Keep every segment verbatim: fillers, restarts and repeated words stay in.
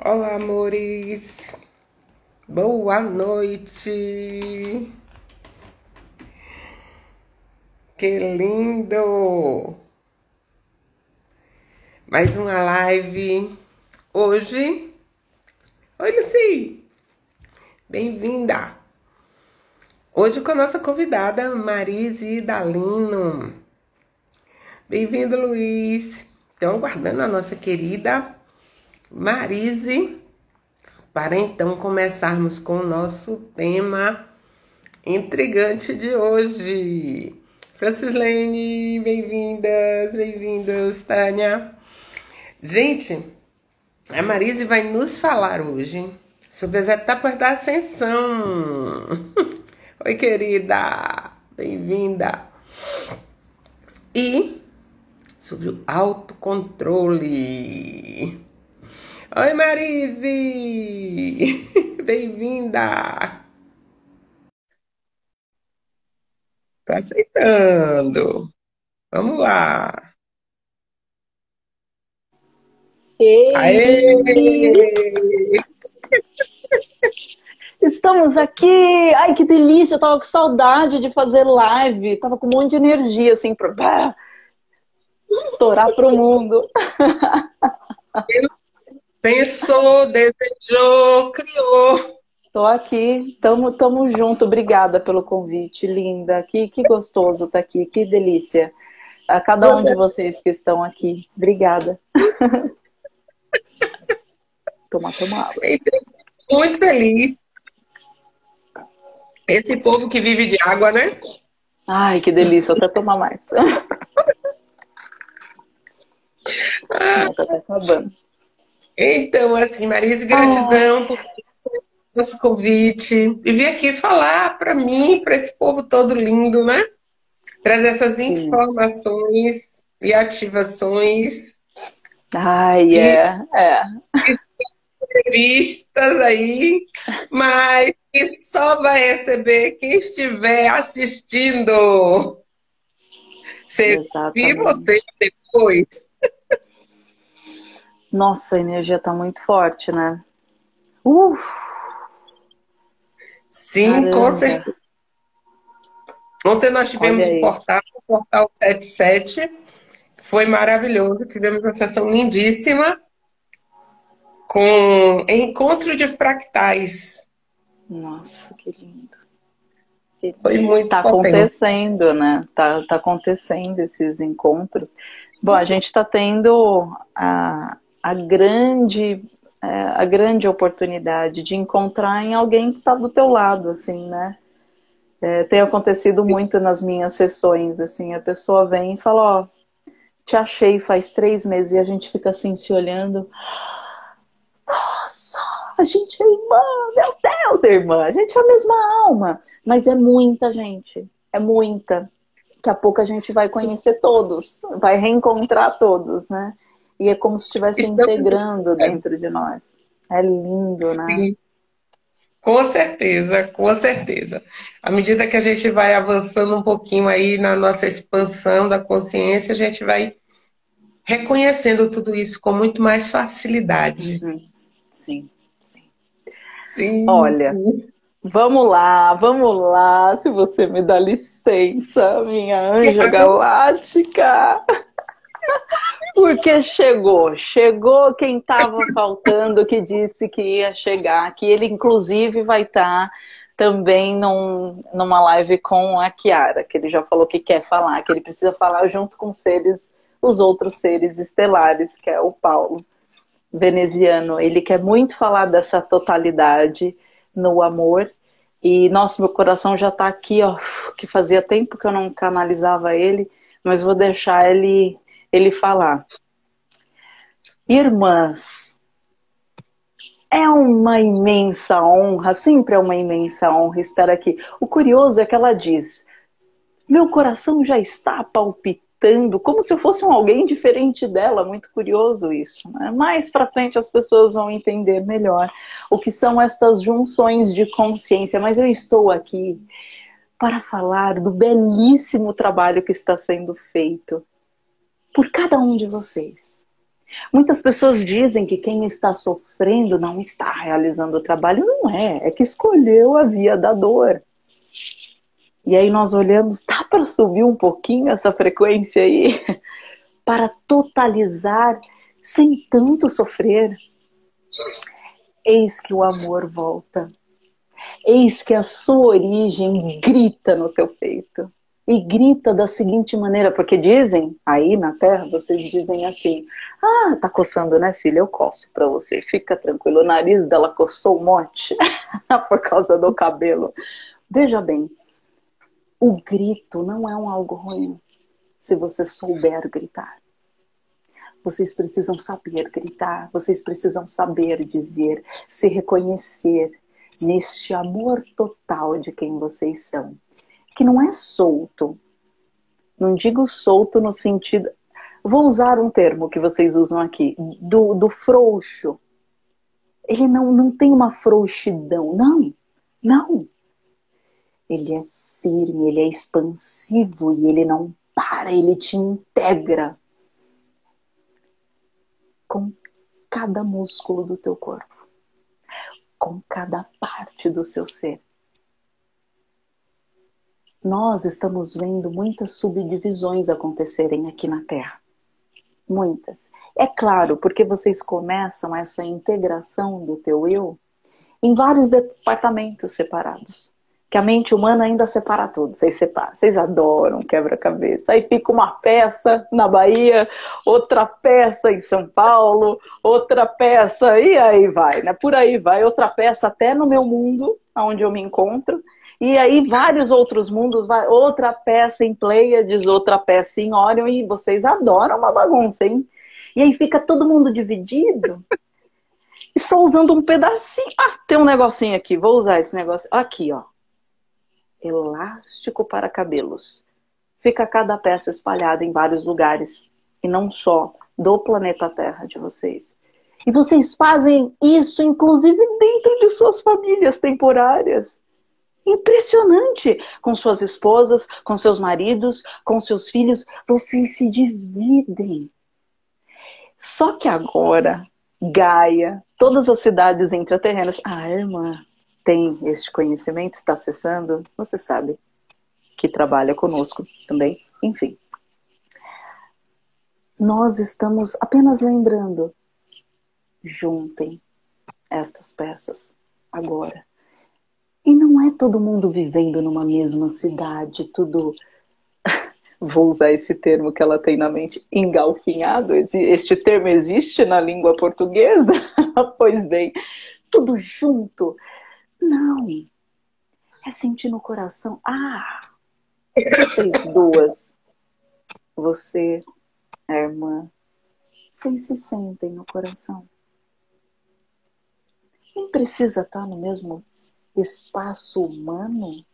Olá, amores. Boa noite. Que lindo. Mais uma live hoje. Oi, Lucy. Bem-vinda. Hoje com a nossa convidada Marise Dalino. Bem-vindo, Luiz. Estão aguardando a nossa querida Marise para então começarmos com o nosso tema intrigante de hoje. Francislene, bem-vindas, bem-vindos, Tânia. Gente, a Marise vai nos falar hoje sobre as etapas da ascensão. Oi, querida, bem-vinda. E sobre o autocontrole. Oi, Marise! Bem-vinda! Tô aceitando. Vamos lá. Aê! Ei! Estamos aqui! Ai, que delícia! Eu tava com saudade de fazer live. Tava com um monte de energia, assim, pra bah, estourar pro mundo. Pensou, desejou, criou. Tô aqui, tamo, tamo junto. Obrigada pelo convite, linda. Que, que gostoso estar aqui, que delícia. A cada um de vocês que estão aqui. Obrigada. Toma, toma água. Muito feliz. Esse povo que vive de água, né? Ai, que delícia. Vou até tomar mais. Ah, Não, tá até acabando. então, assim, Marise, gratidão por nosso convite. E vir aqui falar para mim, para esse povo todo lindo, né? Trazer essas Sim. informações e ativações. Ai, é, é. Entrevistas aí, mas que só vai receber quem estiver assistindo. Você viu Exatamente. você depois? Nossa, a energia tá muito forte, né? Uh, Sim, com caramba. certeza. Ontem nós Olha tivemos o isso. portal, o portal setenta e sete, foi maravilhoso, tivemos uma sessão lindíssima com encontro de fractais. Nossa, que lindo. Que Foi lindo. muito Tá potente. acontecendo, né? Tá, tá acontecendo esses encontros. Bom, a gente tá tendo a, a grande, é, a grande oportunidade de encontrar em alguém que tá do teu lado, assim, né? É, tem acontecido muito nas minhas sessões, assim, a pessoa vem e fala, ó, te achei faz três meses e a gente fica assim se olhando. Nossa, a gente é irmã, meu Deus, irmã, a gente é a mesma alma. Mas é muita gente, é muita. Daqui a pouco a gente vai conhecer todos, vai reencontrar todos, né? E é como se estivesse Estamos integrando dentro de nós. É lindo, né? sim. Com certeza, com certeza. À medida que a gente vai avançando um pouquinho aí na nossa expansão da consciência, a gente vai reconhecendo tudo isso com muito mais facilidade. Uhum. Sim, sim. Sim. Olha, vamos lá, vamos lá, se você me dá licença, minha anja galáctica. Porque chegou, chegou quem estava faltando, que disse que ia chegar, que ele inclusive vai estar também num, numa live com a Kiara, que ele já falou que quer falar, que ele precisa falar junto com os seres, os outros seres estelares, que é o Paulo veneziano. Ele quer muito falar dessa totalidade no amor. E, nossa, meu coração já está aqui, ó, que fazia tempo que eu não canalizava ele, mas vou deixar ele, ele falar. Irmãs, é uma imensa honra, sempre é uma imensa honra estar aqui. O curioso é que ela diz, meu coração já está palpitando, como se eu fosse um alguém diferente dela, muito curioso isso, né? Mais pra frente as pessoas vão entender melhor o que são estas junções de consciência, mas eu estou aqui para falar do belíssimo trabalho que está sendo feito por cada um de vocês. Muitas pessoas dizem que quem está sofrendo não está realizando o trabalho. Não é, é que escolheu a via da dor. E aí nós olhamos, dá para subir um pouquinho essa frequência aí? Para totalizar sem tanto sofrer. Eis que o amor volta. Eis que a sua origem grita no teu peito. E grita da seguinte maneira, porque dizem, aí na Terra, vocês dizem assim, ah, tá coçando, né, filha? Eu coço pra você, fica tranquilo. O nariz dela coçou um monte por causa do cabelo. Veja bem, o grito não é um algo ruim, se você souber gritar. Vocês precisam saber gritar, vocês precisam saber dizer, se reconhecer neste amor total de quem vocês são. Que não é solto. Não digo solto no sentido... Vou usar um termo que vocês usam aqui. Do, do frouxo. Ele não, não tem uma frouxidão. Não. Não. Ele é firme, ele é expansivo e ele não para, ele te integra com cada músculo do teu corpo. Com cada parte do seu ser. Nós estamos vendo muitas subdivisões acontecerem aqui na Terra. Muitas. É claro, porque vocês começam essa integração do teu eu em vários departamentos separados. Que a mente humana ainda separa tudo. Vocês separam. Vocês adoram quebra-cabeça. Aí fica uma peça na Bahia, outra peça em São Paulo, outra peça, e aí vai, né? Por aí vai, outra peça até no meu mundo, onde eu me encontro. E aí vários outros mundos, outra peça em Pleiades, outra peça em Órion, e vocês adoram uma bagunça, hein? E aí fica todo mundo dividido, e só usando um pedacinho. Ah, tem um negocinho aqui, vou usar esse negócio. Aqui, ó. Elástico para cabelos. Fica cada peça espalhada em vários lugares, e não só do planeta Terra de vocês. E vocês fazem isso, inclusive, dentro de suas famílias temporárias. Impressionante, com suas esposas, com seus maridos, com seus filhos, vocês se dividem. Só que agora, Gaia, todas as cidades intraterrenas, a irmã tem este conhecimento, está acessando, você sabe que trabalha conosco também, enfim. Nós estamos apenas lembrando, juntem estas peças agora. E não é todo mundo vivendo numa mesma cidade, tudo, vou usar esse termo que ela tem na mente, engalfinhado. Este termo existe na língua portuguesa? Pois bem, tudo junto. Não, é sentir no coração. Ah, vocês duas, você, a irmã, vocês se sentem no coração. Nem precisa estar no mesmo espaço humano.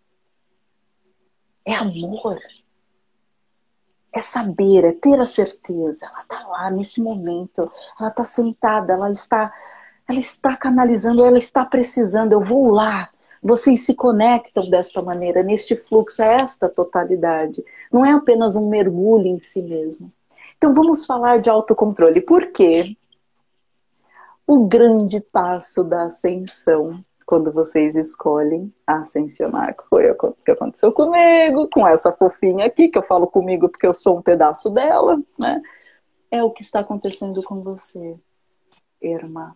É amor. É saber, é ter a certeza. Ela está lá nesse momento. Ela está sentada, ela está, ela está canalizando, ela está precisando. Eu vou lá. Vocês se conectam desta maneira, neste fluxo, é esta totalidade. Não é apenas um mergulho em si mesmo. Então vamos falar de autocontrole. Por quê? O grande passo da ascensão, quando vocês escolhem ascensionar, que foi o que aconteceu comigo, com essa fofinha aqui, que eu falo comigo porque eu sou um pedaço dela, né? É o que está acontecendo com você, irmã.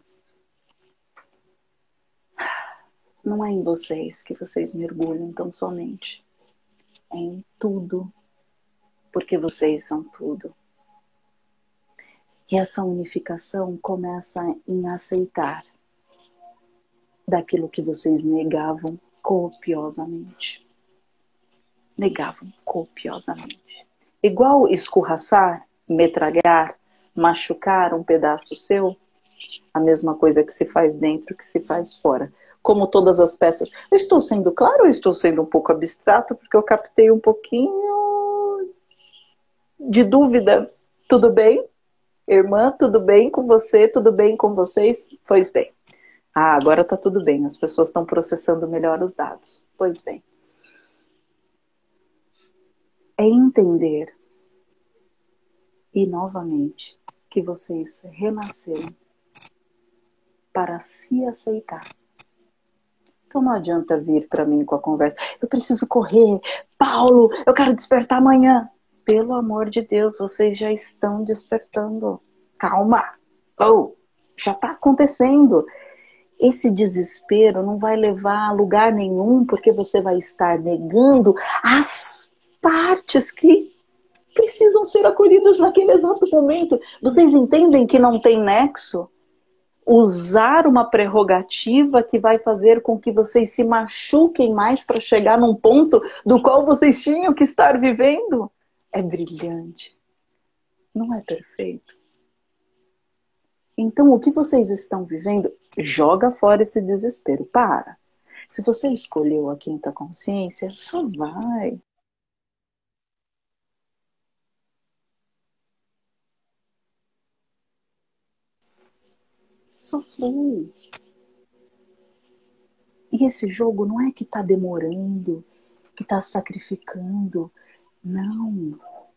Não é em vocês que vocês mergulham tão somente. É em tudo, porque vocês são tudo. E essa unificação começa em aceitar daquilo que vocês negavam copiosamente. Negavam copiosamente. Igual escorraçar, metralhar, machucar um pedaço seu, a mesma coisa que se faz dentro que se faz fora. Como todas as peças. Eu estou sendo claro ou estou sendo um pouco abstrato, porque eu captei um pouquinho de dúvida. Tudo bem? Irmã, tudo bem com você? Tudo bem com vocês? Pois bem. Ah, agora tá tudo bem. As pessoas estão processando melhor os dados. Pois bem. É entender. E novamente, que vocês renasceram para se aceitar. Então não adianta vir para mim com a conversa. Eu preciso correr. Paulo, eu quero despertar amanhã. Pelo amor de Deus, vocês já estão despertando. Calma. Oh, já está acontecendo. Esse desespero não vai levar a lugar nenhum, porque você vai estar negando as partes que precisam ser acolhidas naquele exato momento. Vocês entendem que não tem nexo? Usar uma prerrogativa que vai fazer com que vocês se machuquem mais para chegar num ponto do qual vocês tinham que estar vivendo? É brilhante. Não é perfeito? Então, o que vocês estão vivendo, joga fora esse desespero. Para. Se você escolheu a quinta consciência, só vai. Só flui. E esse jogo não é que está demorando, que está sacrificando. Não.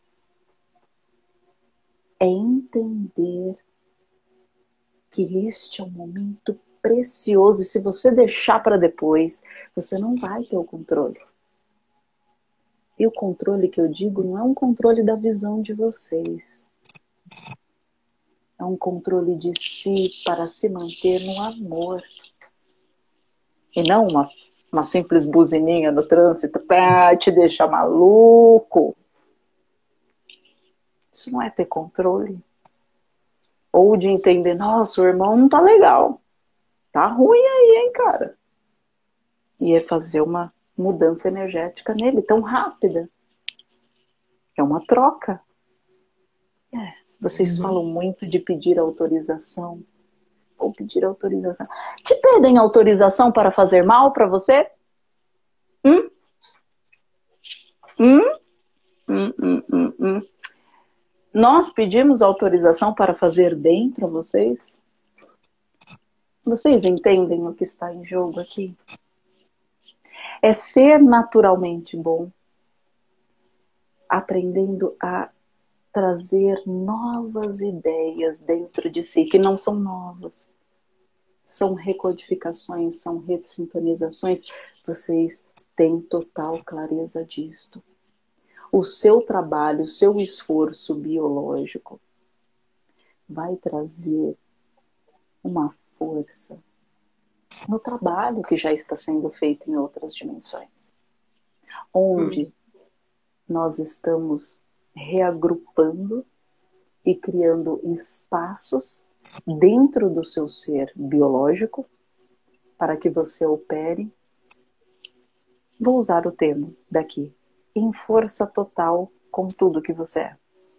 É entender que este é um momento precioso. E se você deixar para depois, você não vai ter o controle. E o controle que eu digo não é um controle da visão de vocês. É um controle de si para se manter no amor. E não uma, uma simples buzininha no trânsito para te deixar maluco. Isso não é ter controle. Ou de entender, nossa, o irmão não tá legal. Tá ruim aí, hein, cara? E é fazer uma mudança energética nele tão rápida. É uma troca. É, vocês uhum. falam muito de pedir autorização. Ou pedir autorização. Te pedem autorização para fazer mal para você? Hum? Hum? Hum, hum, hum, hum. Nós pedimos autorização para fazer bem para vocês? Vocês entendem o que está em jogo aqui? É ser naturalmente bom, aprendendo a trazer novas ideias dentro de si, que não são novas. São recodificações, são ressintonizações. Vocês têm total clareza disto. O seu trabalho, o seu esforço biológico vai trazer uma força no trabalho que já está sendo feito em outras dimensões. Onde hum. nós estamos reagrupando e criando espaços dentro do seu ser biológico para que você opere, vou usar o termo daqui, em força total com tudo que você é.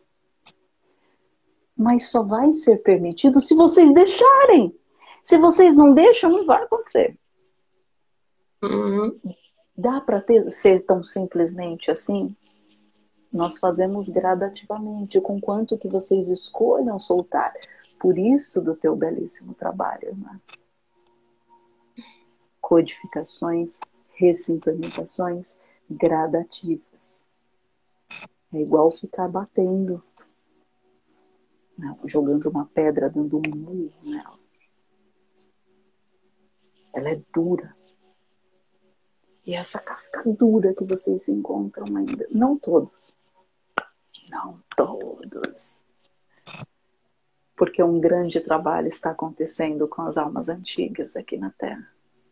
Mas só vai ser permitido se vocês deixarem. Se vocês não deixam, não vai acontecer. Uhum. Dá para ser tão simplesmente assim? Nós fazemos gradativamente, com quanto que vocês escolham soltar. Por isso do teu belíssimo trabalho, irmã. Codificações, ressintonizações gradativas. É igual ficar batendo, não, jogando uma pedra, dando um murro nela. Ela é dura. E essa casca dura que vocês encontram ainda, não todos, não todos, porque um grande trabalho está acontecendo com as almas antigas aqui na Terra.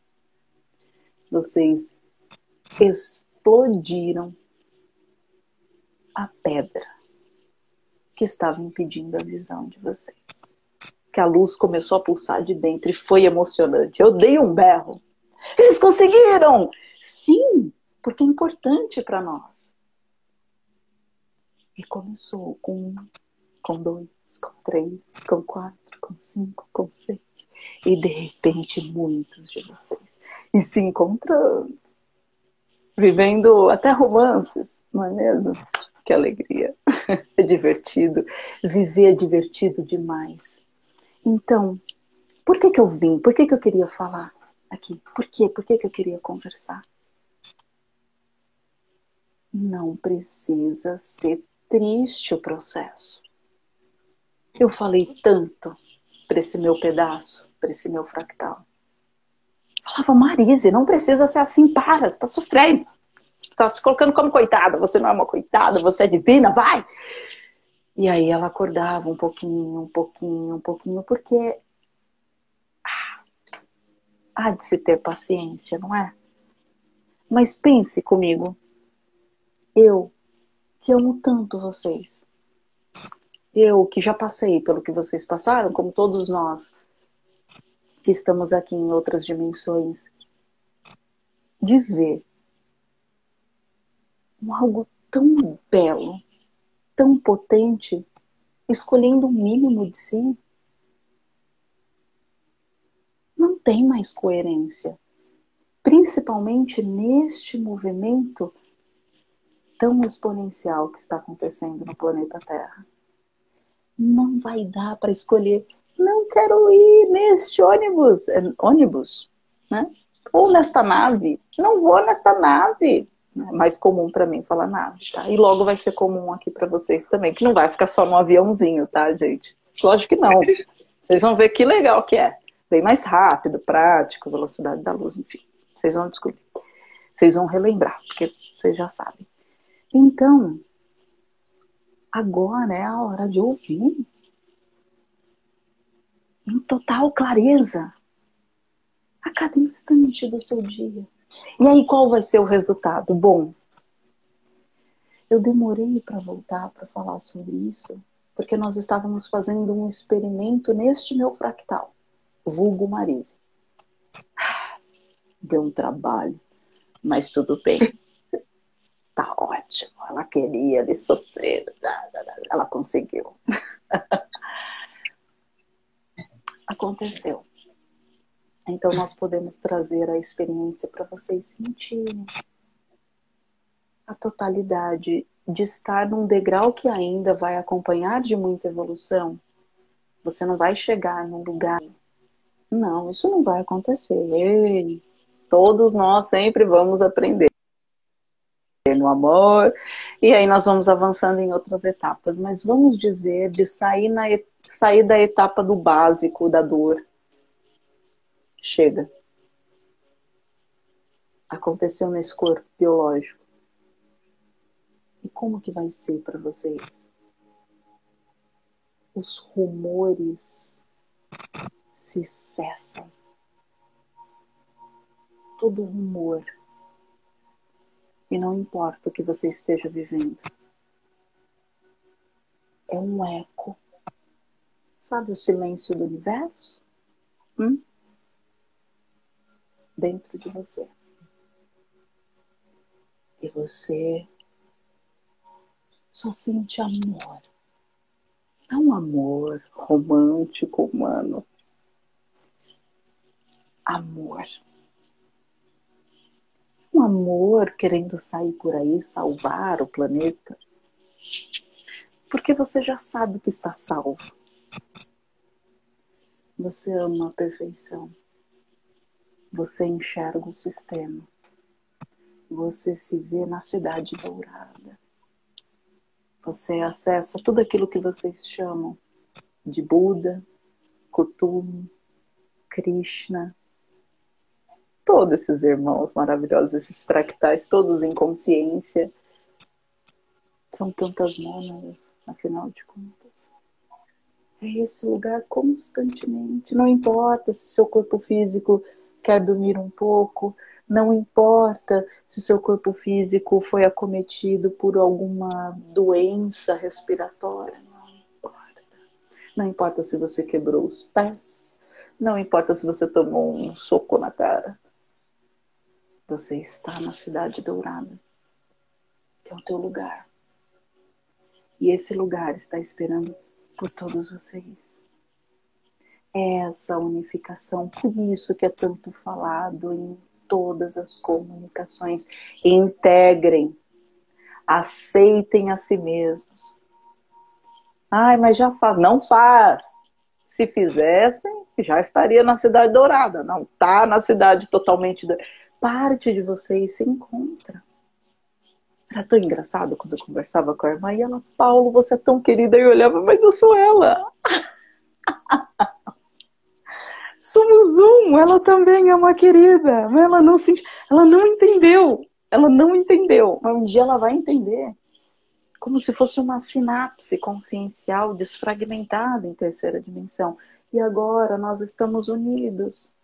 Vocês explodiram a pedra que estava impedindo a visão de vocês. Que a luz começou a pulsar de dentro e foi emocionante. Eu dei um berro. Eles conseguiram! Sim, porque é importante para nós. E começou com um, com dois, com três, com quatro, com cinco, com seis. E de repente muitos de vocês. E se encontrando. Vivendo até romances, não é mesmo? Que alegria. É divertido. Viver é divertido demais. Então, por que que eu vim? Por que que eu queria falar aqui? Por quê? Por que que eu queria conversar? Não precisa ser triste o processo. Eu falei tanto para esse meu pedaço, para esse meu fractal. Falava, Marise, não precisa ser assim, para, você tá sofrendo. Tá se colocando como coitada, você não é uma coitada, você é divina, vai! E aí ela acordava um pouquinho, um pouquinho, um pouquinho, porque ah, há de se ter paciência, não é? Mas pense comigo, eu que amo tanto vocês, eu que já passei pelo que vocês passaram, como todos nós que estamos aqui em outras dimensões, de ver algo tão belo, tão potente, escolhendo o mínimo de si, não tem mais coerência. Principalmente neste movimento tão exponencial que está acontecendo no planeta Terra. Não vai dar para escolher, não quero ir neste ônibus, é ônibus, né? Ou nesta nave, não vou nesta nave. É mais comum para mim falar nave, tá? E logo vai ser comum aqui para vocês também, que não vai ficar só no aviãozinho, tá, gente? Lógico que não. Vocês vão ver que legal que é. Bem mais rápido, prático, velocidade da luz, enfim. Vocês vão descobrir. Vocês vão relembrar, porque vocês já sabem. Então, agora é a hora de ouvir. Em total clareza. A cada instante do seu dia. E aí, qual vai ser o resultado? Bom, eu demorei para voltar para falar sobre isso, porque nós estávamos fazendo um experimento neste meu fractal, vulgo Marise. Deu um trabalho, mas tudo bem. Tá ótimo. Ela queria ali sofrer. Ela conseguiu. Aconteceu. Então nós podemos trazer a experiência para vocês sentirem a totalidade de estar num degrau que ainda vai acompanhar de muita evolução. Você não vai chegar num lugar. Não, isso não vai acontecer. Ei, todos nós sempre vamos aprender no amor, e aí nós vamos avançando em outras etapas. Mas vamos dizer de sair, na, sair da etapa do básico, da dor. Chega. Aconteceu nesse corpo biológico. E como que vai ser para vocês? Os rumores se cessam. Todo rumor. E não importa o que você esteja vivendo. É um eco. Sabe o silêncio do universo? Hum? Dentro de você. E você só sente amor. Não amor romântico, humano. Amor. Um amor querendo sair por aí, salvar o planeta. Porque você já sabe que está salvo. Você ama a perfeição. Você enxerga o sistema. Você se vê na cidade dourada. Você acessa tudo aquilo que vocês chamam de Buda, Kutum, Krishna. Todos esses irmãos maravilhosos, esses fractais, todos em consciência. São tantas mônadas, afinal de contas. É esse lugar constantemente. Não importa se seu corpo físico quer dormir um pouco, não importa se seu corpo físico foi acometido por alguma doença respiratória, não importa. Não importa se você quebrou os pés, não importa se você tomou um soco na cara. Você está na cidade dourada, que é o teu lugar. E esse lugar está esperando por todos vocês. É essa unificação, por isso que é tanto falado em todas as comunicações. Integrem, aceitem a si mesmos. Ai, mas já faz. Não faz. Se fizessem, já estaria na cidade dourada. Não está na cidade totalmente dourada. Parte de vocês se encontra. Era tão engraçado quando eu conversava com a irmã e ela, Paulo, você é tão querida. E eu olhava, mas eu sou ela. Somos um, ela também é uma querida. Mas ela não se, ela não entendeu. Ela não entendeu. Mas um dia ela vai entender. Como se fosse uma sinapse consciencial desfragmentada em terceira dimensão. E agora nós estamos unidos.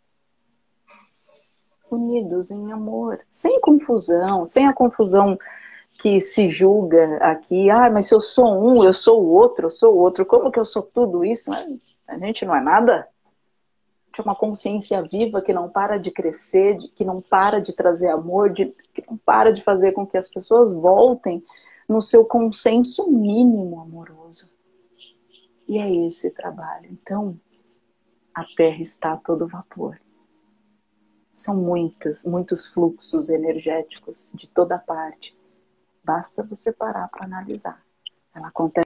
Unidos em amor. Sem confusão. Sem a confusão que se julga aqui. Ah, mas se eu sou um, eu sou o outro, eu sou o outro. Como que eu sou tudo isso? A gente não é nada. A gente é uma consciência viva que não para de crescer, que não para de trazer amor, de, que não para de fazer com que as pessoas voltem no seu consenso mínimo amoroso. E é esse trabalho. Então, a Terra está a todo vapor. São muitas, muitos fluxos energéticos de toda parte. Basta você parar para analisar. Ela acontece.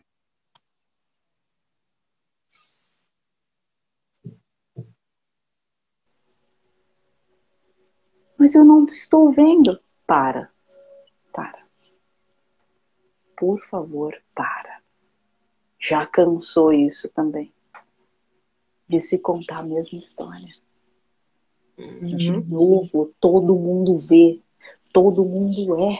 Mas eu não estou vendo. Para, para. Por favor, para. Já cansou isso também. De se contar a mesma história. Uhum. De novo, todo mundo vê. Todo mundo é.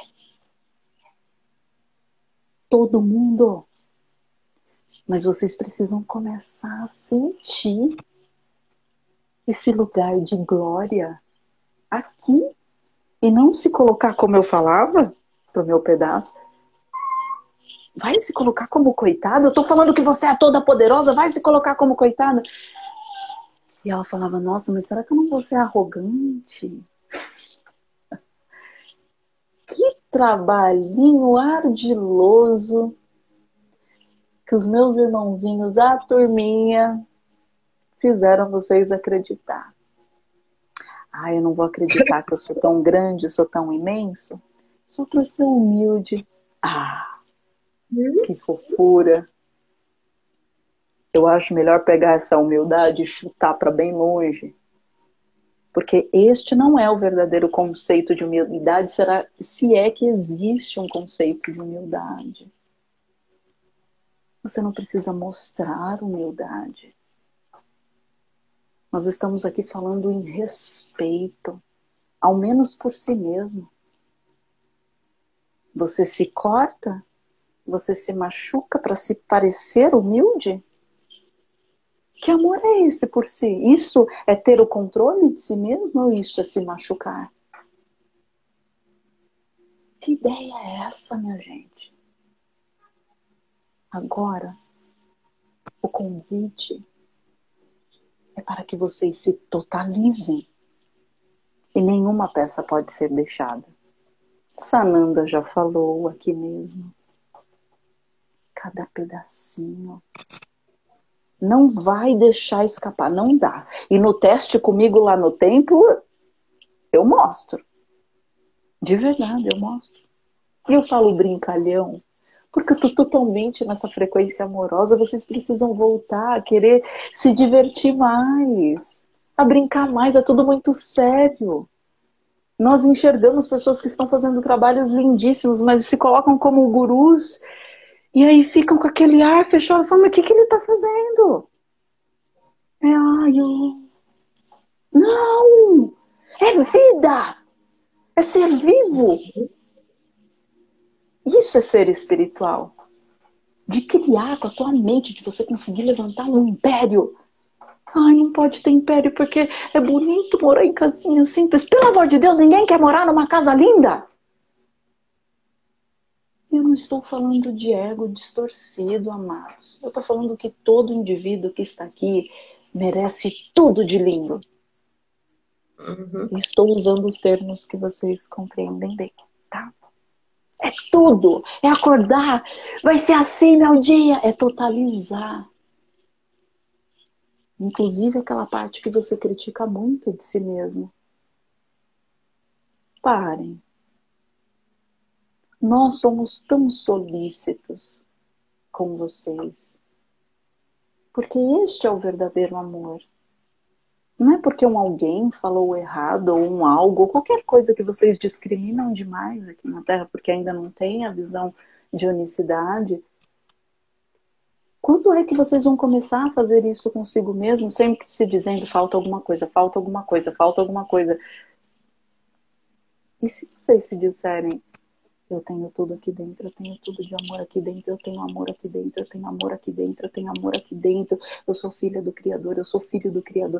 Todo mundo. Mas vocês precisam começar a sentir esse lugar de glória aqui. E não se colocar, como eu falava, pro meu pedaço, vai se colocar como coitada? Eu tô falando que você é toda poderosa, vai se colocar como coitada? E ela falava, nossa, mas será que eu não vou ser arrogante? Que trabalhinho ardiloso que os meus irmãozinhos, a turminha, fizeram vocês acreditar. Ah, eu não vou acreditar que eu sou tão grande, eu sou tão imenso. Só por ser humilde. Ah, que fofura. Eu acho melhor pegar essa humildade e chutar para bem longe. Porque este não é o verdadeiro conceito de humildade, será, se é que existe um conceito de humildade. Você não precisa mostrar humildade. Nós estamos aqui falando em respeito, ao menos por si mesmo. Você se corta? Você se machuca para se parecer humilde? Que amor é esse por si? Isso é ter o controle de si mesmo ou isso é se machucar? Que ideia é essa, minha gente? Agora, o convite é para que vocês se totalizem. E nenhuma peça pode ser deixada. Sananda já falou aqui mesmo. Cada pedacinho. Não vai deixar escapar, não dá. E no teste comigo lá no templo, eu mostro. De verdade, eu mostro. E eu falo brincalhão, porque eu tô totalmente nessa frequência amorosa. Vocês precisam voltar a querer se divertir mais, a brincar mais, é tudo muito sério. Nós enxergamos pessoas que estão fazendo trabalhos lindíssimos, mas se colocam como gurus e aí ficam com aquele ar fechado, falando, mas o que, que ele está fazendo? É, ai, eu... Não! É vida! É ser vivo! Isso é ser espiritual. De criar com a tua mente, de você conseguir levantar um império. Ai, não pode ter império porque é bonito morar em casinha simples. Pelo amor de Deus, ninguém quer morar numa casa linda. Eu não estou falando de ego distorcido, amados. Eu estou falando que todo indivíduo que está aqui merece tudo de lindo. Uhum. Estou usando os termos que vocês compreendem bem, tá? É tudo. É acordar. Vai ser assim meu dia. É totalizar. Inclusive aquela parte que você critica muito de si mesmo. Parem. Nós somos tão solícitos com vocês. Porque este é o verdadeiro amor. Não é porque um alguém falou errado ou um algo, ou qualquer coisa que vocês discriminam demais aqui na Terra, porque ainda não tem a visão de unicidade. Quando é que vocês vão começar a fazer isso consigo mesmo, sempre se dizendo falta alguma coisa, falta alguma coisa, falta alguma coisa? E se vocês se disserem, eu tenho tudo aqui dentro, eu tenho tudo de amor aqui dentro, eu tenho amor aqui dentro, eu tenho amor aqui dentro, eu tenho amor aqui dentro, eu sou filha do Criador, eu sou filho do Criador.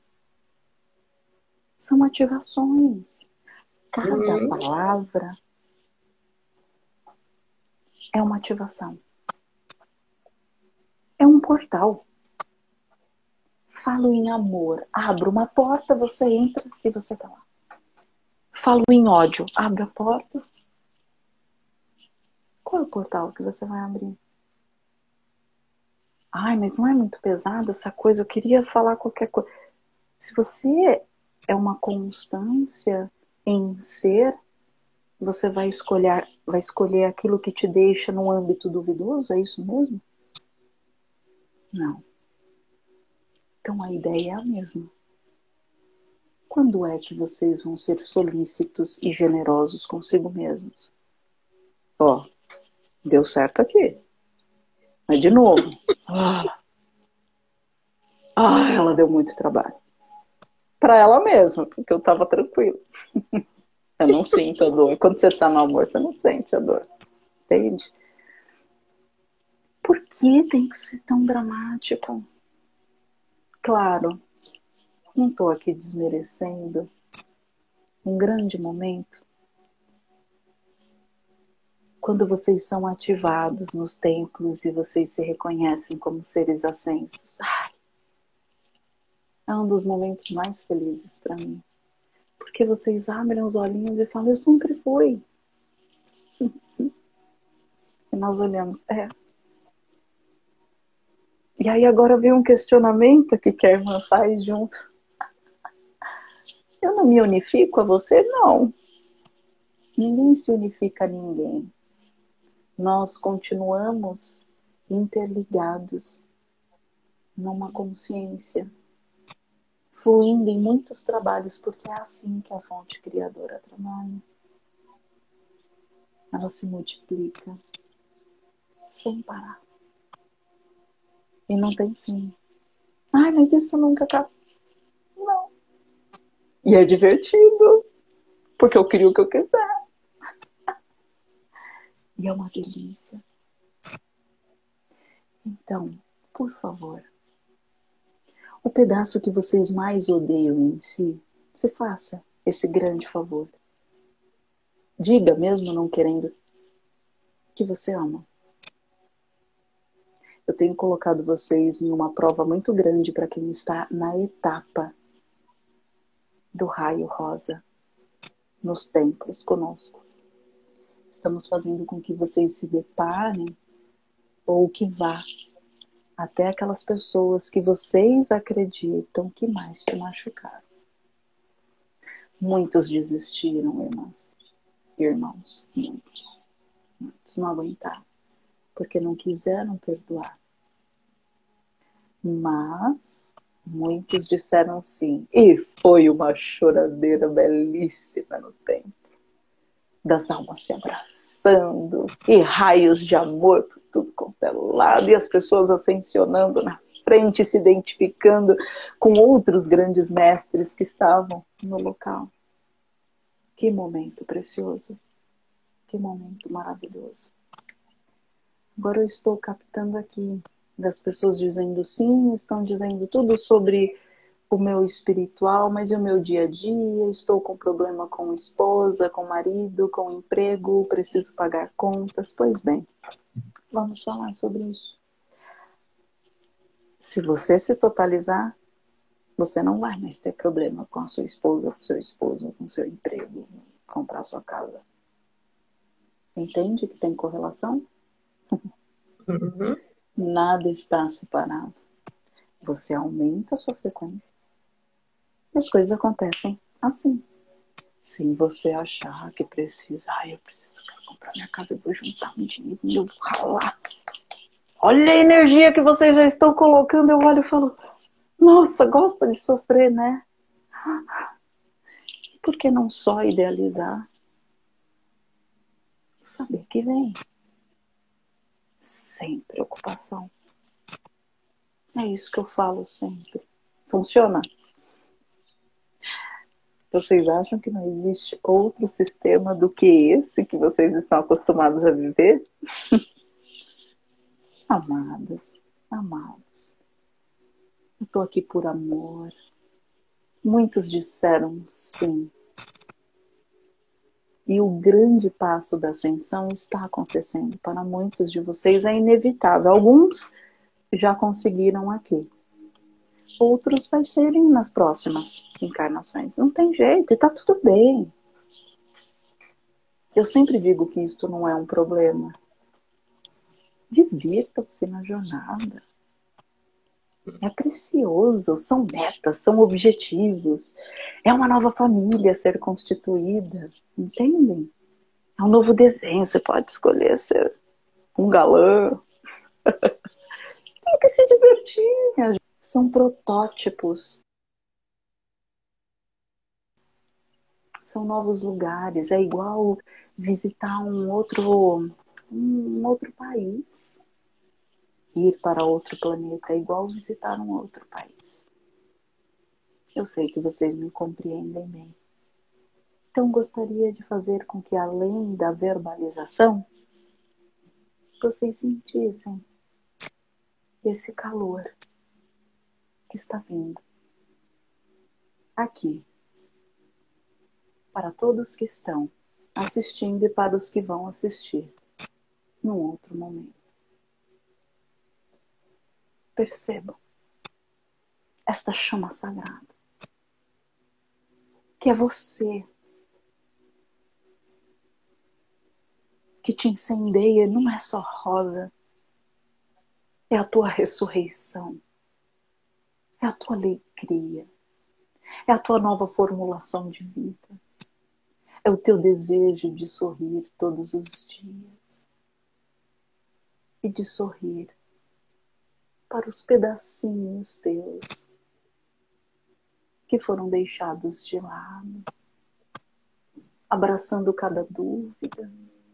São ativações. Cada Uhum. palavra é uma ativação. É um portal. Falo em amor, abro uma porta, você entra e você tá lá. Falo em ódio, abro a porta. Qual é o portal que você vai abrir? Ai, mas não é muito pesada essa coisa, eu queria falar qualquer coisa. Se você é uma constância em ser, você vai escolher, vai escolher aquilo que te deixa no âmbito duvidoso, é isso mesmo? Não. Então a ideia é a mesma. Quando é que vocês vão ser solícitos e generosos consigo mesmos? Ó, deu certo aqui. Mas de novo. Ah, ah, ela deu muito trabalho. Para ela mesma, porque eu tava tranquila. Eu não sinto a dor. Quando você tá no amor, você não sente a dor. Entende? Por que tem que ser tão dramático? Claro, não tô aqui desmerecendo um grande momento quando vocês são ativados nos templos e vocês se reconhecem como seres ascensos. É um dos momentos mais felizes para mim. Porque vocês abrem os olhinhos e falam, eu sempre fui. E nós olhamos, é. E aí agora vem um questionamento aqui que a irmã faz junto. Eu não me unifico a você? Não. Ninguém se unifica a ninguém. Nós continuamos interligados numa consciência, fluindo em muitos trabalhos, porque é assim que a fonte criadora trabalha. Ela se multiplica sem parar. E não tem fim. Ai, mas isso nunca acaba. Não. E é divertido, porque eu crio o que eu quiser. E é uma delícia. Então, por favor, o pedaço que vocês mais odeiam em si, você faça esse grande favor. Diga, mesmo não querendo, que você ama. Eu tenho colocado vocês em uma prova muito grande para quem está na etapa do raio rosa, nos templos conosco. Estamos fazendo com que vocês se deparem ou que vá até aquelas pessoas que vocês acreditam que mais te machucaram. Muitos desistiram, irmãs, irmãos, muitos, muitos não aguentaram, porque não quiseram perdoar. Mas muitos disseram sim, e foi uma choradeira belíssima no templo, das almas se abraçando, e raios de amor por tudo quanto é lado, e as pessoas ascensionando na frente, se identificando com outros grandes mestres que estavam no local. Que momento precioso, que momento maravilhoso. Agora eu estou captando aqui das pessoas dizendo sim, estão dizendo tudo sobre o meu espiritual, mas e o meu dia a dia? Estou com problema com esposa, com marido, com emprego, preciso pagar contas. Pois bem, vamos falar sobre isso. Se você se totalizar, você não vai mais ter problema com a sua esposa, com o seu esposo, com o seu emprego, comprar sua casa. Entende que tem correlação? Uhum. Nada está separado. Você aumenta a sua frequência e as coisas acontecem assim. Sem você achar que precisa. Ai, eu preciso eu quero comprar minha casa, eu vou juntar um dinheiro e eu vou ralar. Olha a energia que vocês já estão colocando. Eu olho e falo, Nossa, gosta de sofrer, né? Por que não só idealizar? Saber que vem. Sem preocupação. É isso que eu falo sempre. Funciona? Vocês acham que não existe outro sistema do que esse que vocês estão acostumados a viver? Amadas, amados, eu estou aqui por amor. Muitos disseram sim. E o grande passo da ascensão está acontecendo para muitos de vocês, é inevitável. Alguns já conseguiram aqui. Outros vai serem nas próximas encarnações. Não tem jeito, e está tudo bem. Eu sempre digo que isto não é um problema. Divirtam-se na jornada. É precioso, são metas, são objetivos. É uma nova família a ser constituída, entendem? É um novo desenho, você pode escolher ser um galã. Tem que se divertir, minha gente. São protótipos. São novos lugares. É igual visitar um outro, um outro país. Ir para outro planeta é igual visitar um outro país. Eu sei que vocês me compreendem bem. Então gostaria de fazer com que, além da verbalização, vocês sentissem esse calor que está vindo aqui, para todos que estão assistindo e para os que vão assistir num outro momento. Percebam esta chama sagrada, que é você, que te incendeia, não é só rosa, é a tua ressurreição, é a tua alegria, é a tua nova formulação de vida, é o teu desejo de sorrir todos os dias e de sorrir para os pedacinhos teus que foram deixados de lado, abraçando cada dúvida,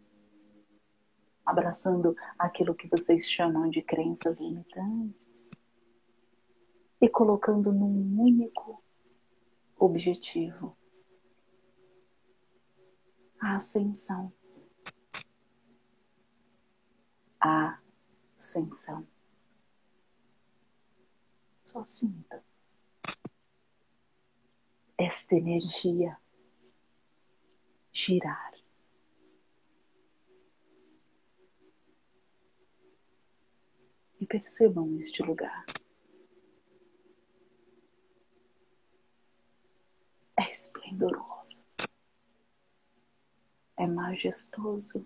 abraçando aquilo que vocês chamam de crenças limitantes e colocando num único objetivo: a ascensão. A ascensão. Só sinta esta energia girar. E percebam este lugar. É esplendoroso. É majestoso.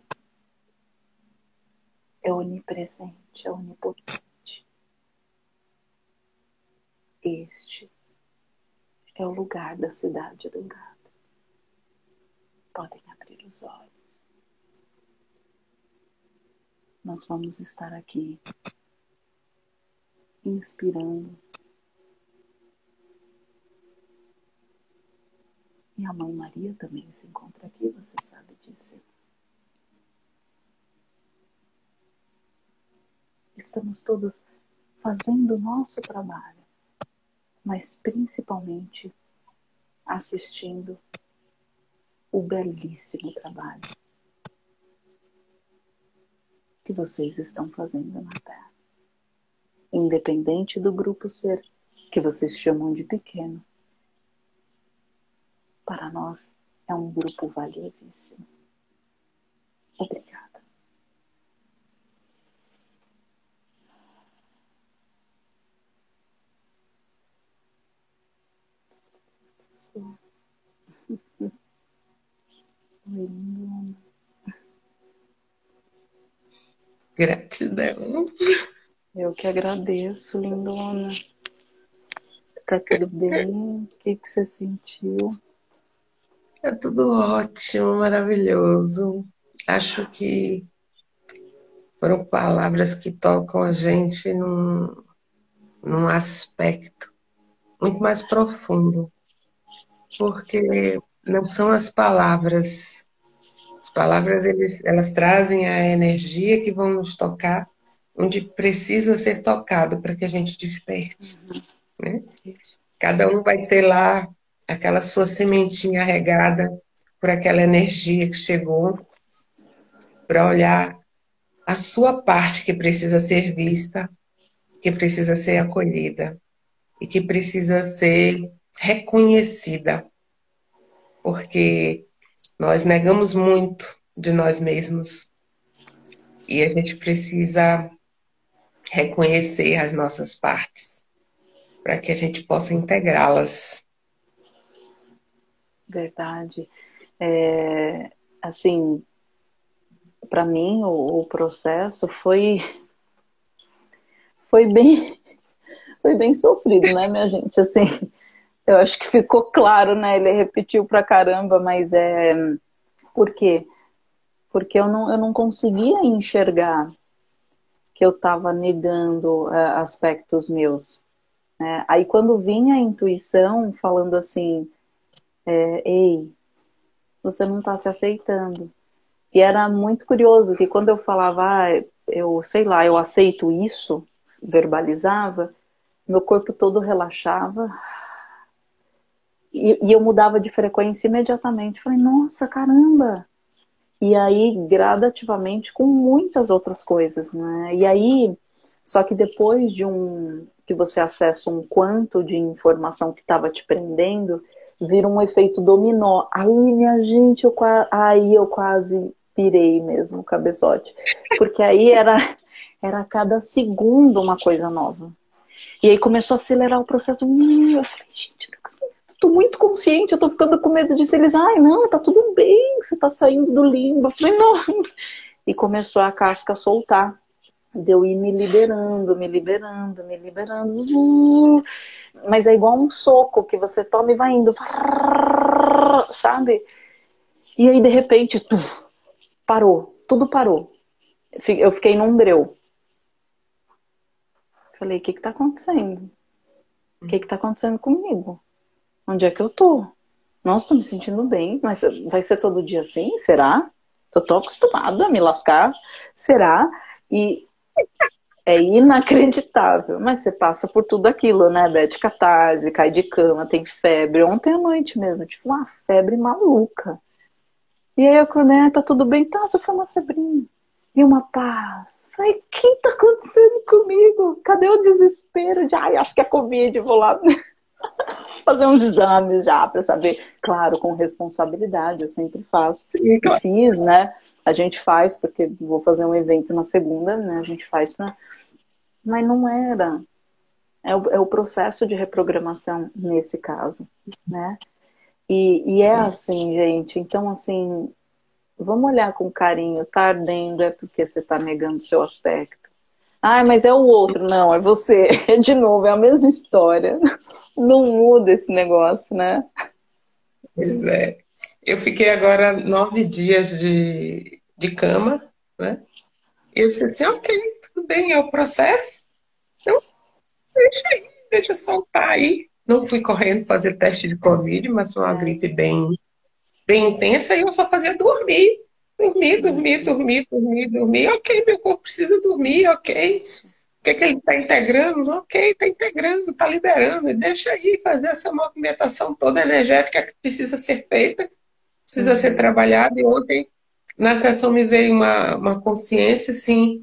É onipresente, é onipotente. Este é o lugar da cidade dourada. Podem abrir os olhos. Nós vamos estar aqui inspirando. E a Mãe Maria também se encontra aqui, você sabe disso. Estamos todos fazendo o nosso trabalho, mas principalmente assistindo o belíssimo trabalho que vocês estão fazendo na Terra. Independente do grupo ser que vocês chamam de pequeno, para nós é um grupo valiosíssimo. Obrigada. Oi, lindona. Gratidão. Eu que agradeço, lindona. Tá tudo bem? O que, que você sentiu? É tudo ótimo, maravilhoso. Acho que foram palavras que tocam a gente num, num aspecto muito mais profundo, porque não são as palavras. As palavras, eles, elas trazem a energia que vão nos tocar onde precisa ser tocado para que a gente desperte, né? Cada um vai ter lá aquela sua sementinha regada por aquela energia que chegou, para olhar a sua parte que precisa ser vista, que precisa ser acolhida e que precisa ser reconhecida, porque nós negamos muito de nós mesmos e a gente precisa reconhecer as nossas partes para que a gente possa integrá-las. Verdade. É, assim, para mim o, o processo foi foi bem foi bem sofrido, né, minha gente? Assim, eu acho que ficou claro, né? Ele repetiu pra caramba, mas é por quê? Porque eu não, eu não conseguia enxergar que eu estava negando uh, aspectos meus, né? Aí quando vinha a intuição falando assim, é, ei, você não está se aceitando. E era muito curioso que quando eu falava, ah, eu sei lá, eu aceito isso, verbalizava, meu corpo todo relaxava e, e eu mudava de frequência imediatamente. Falei, nossa, caramba! E aí, gradativamente, com muitas outras coisas, né? E aí, só que depois de um que você acessa um quanto de informação que estava te prendendo, vira um efeito dominó. Aí, minha gente, eu, aí eu quase pirei mesmo o cabeçote. Porque aí era, era a cada segundo uma coisa nova. E aí começou a acelerar o processo. Eu falei, gente, tô muito consciente, eu tô ficando com medo disso. Eles, ai, não, tá tudo bem, você tá saindo do limbo. Eu falei, não. E começou a casca a soltar. Deu ir me liberando, me liberando, me liberando. Mas é igual um soco que você toma e vai indo. Sabe? E aí, de repente, tuf, parou. Tudo parou. Eu fiquei num breu. Falei, o que que tá acontecendo? O que que tá acontecendo comigo? Onde é que eu tô? Nossa, tô me sentindo bem, mas vai ser todo dia assim? Será? Eu tô acostumada a me lascar. Será? E é inacreditável. Mas você passa por tudo aquilo, né? Bete catarse, cai de cama, tem febre. Ontem à noite mesmo, tipo, uma febre maluca. E aí eu acordei, ah, tá tudo bem? Tá, só foi uma febrinha. E uma paz. Falei, o que tá acontecendo comigo? Cadê o desespero de, ai, acho que é Covid, vou lá fazer uns exames já para saber, claro, com responsabilidade, eu sempre faço. Sim, E claro. fiz, né? A gente faz, porque vou fazer um evento na segunda, né? A gente faz pra... Mas não era. É o, é o processo de reprogramação nesse caso, né? E, e é assim, gente. Então, assim, vamos olhar com carinho. Tá ardendo é porque você tá negando o seu aspecto. Ah, mas é o outro. Não, é você. É de novo, é a mesma história. Não muda esse negócio, né? Pois é. Eu fiquei agora nove dias de, de cama, né? E eu disse assim, ok, tudo bem, é o processo. Então, deixa aí, deixa soltar aí. Não fui correndo fazer teste de Covid, mas foi uma É. gripe bem, bem intensa e eu só fazia dormir. Dormir, dormir, dormir, dormir, dormir. Ok, meu corpo precisa dormir, ok. O que, é que ele está integrando? Ok, está integrando, está liberando. E deixa aí fazer essa movimentação toda energética que precisa ser feita, precisa ser Uhum. trabalhada. E ontem, na sessão, me veio uma, uma consciência assim.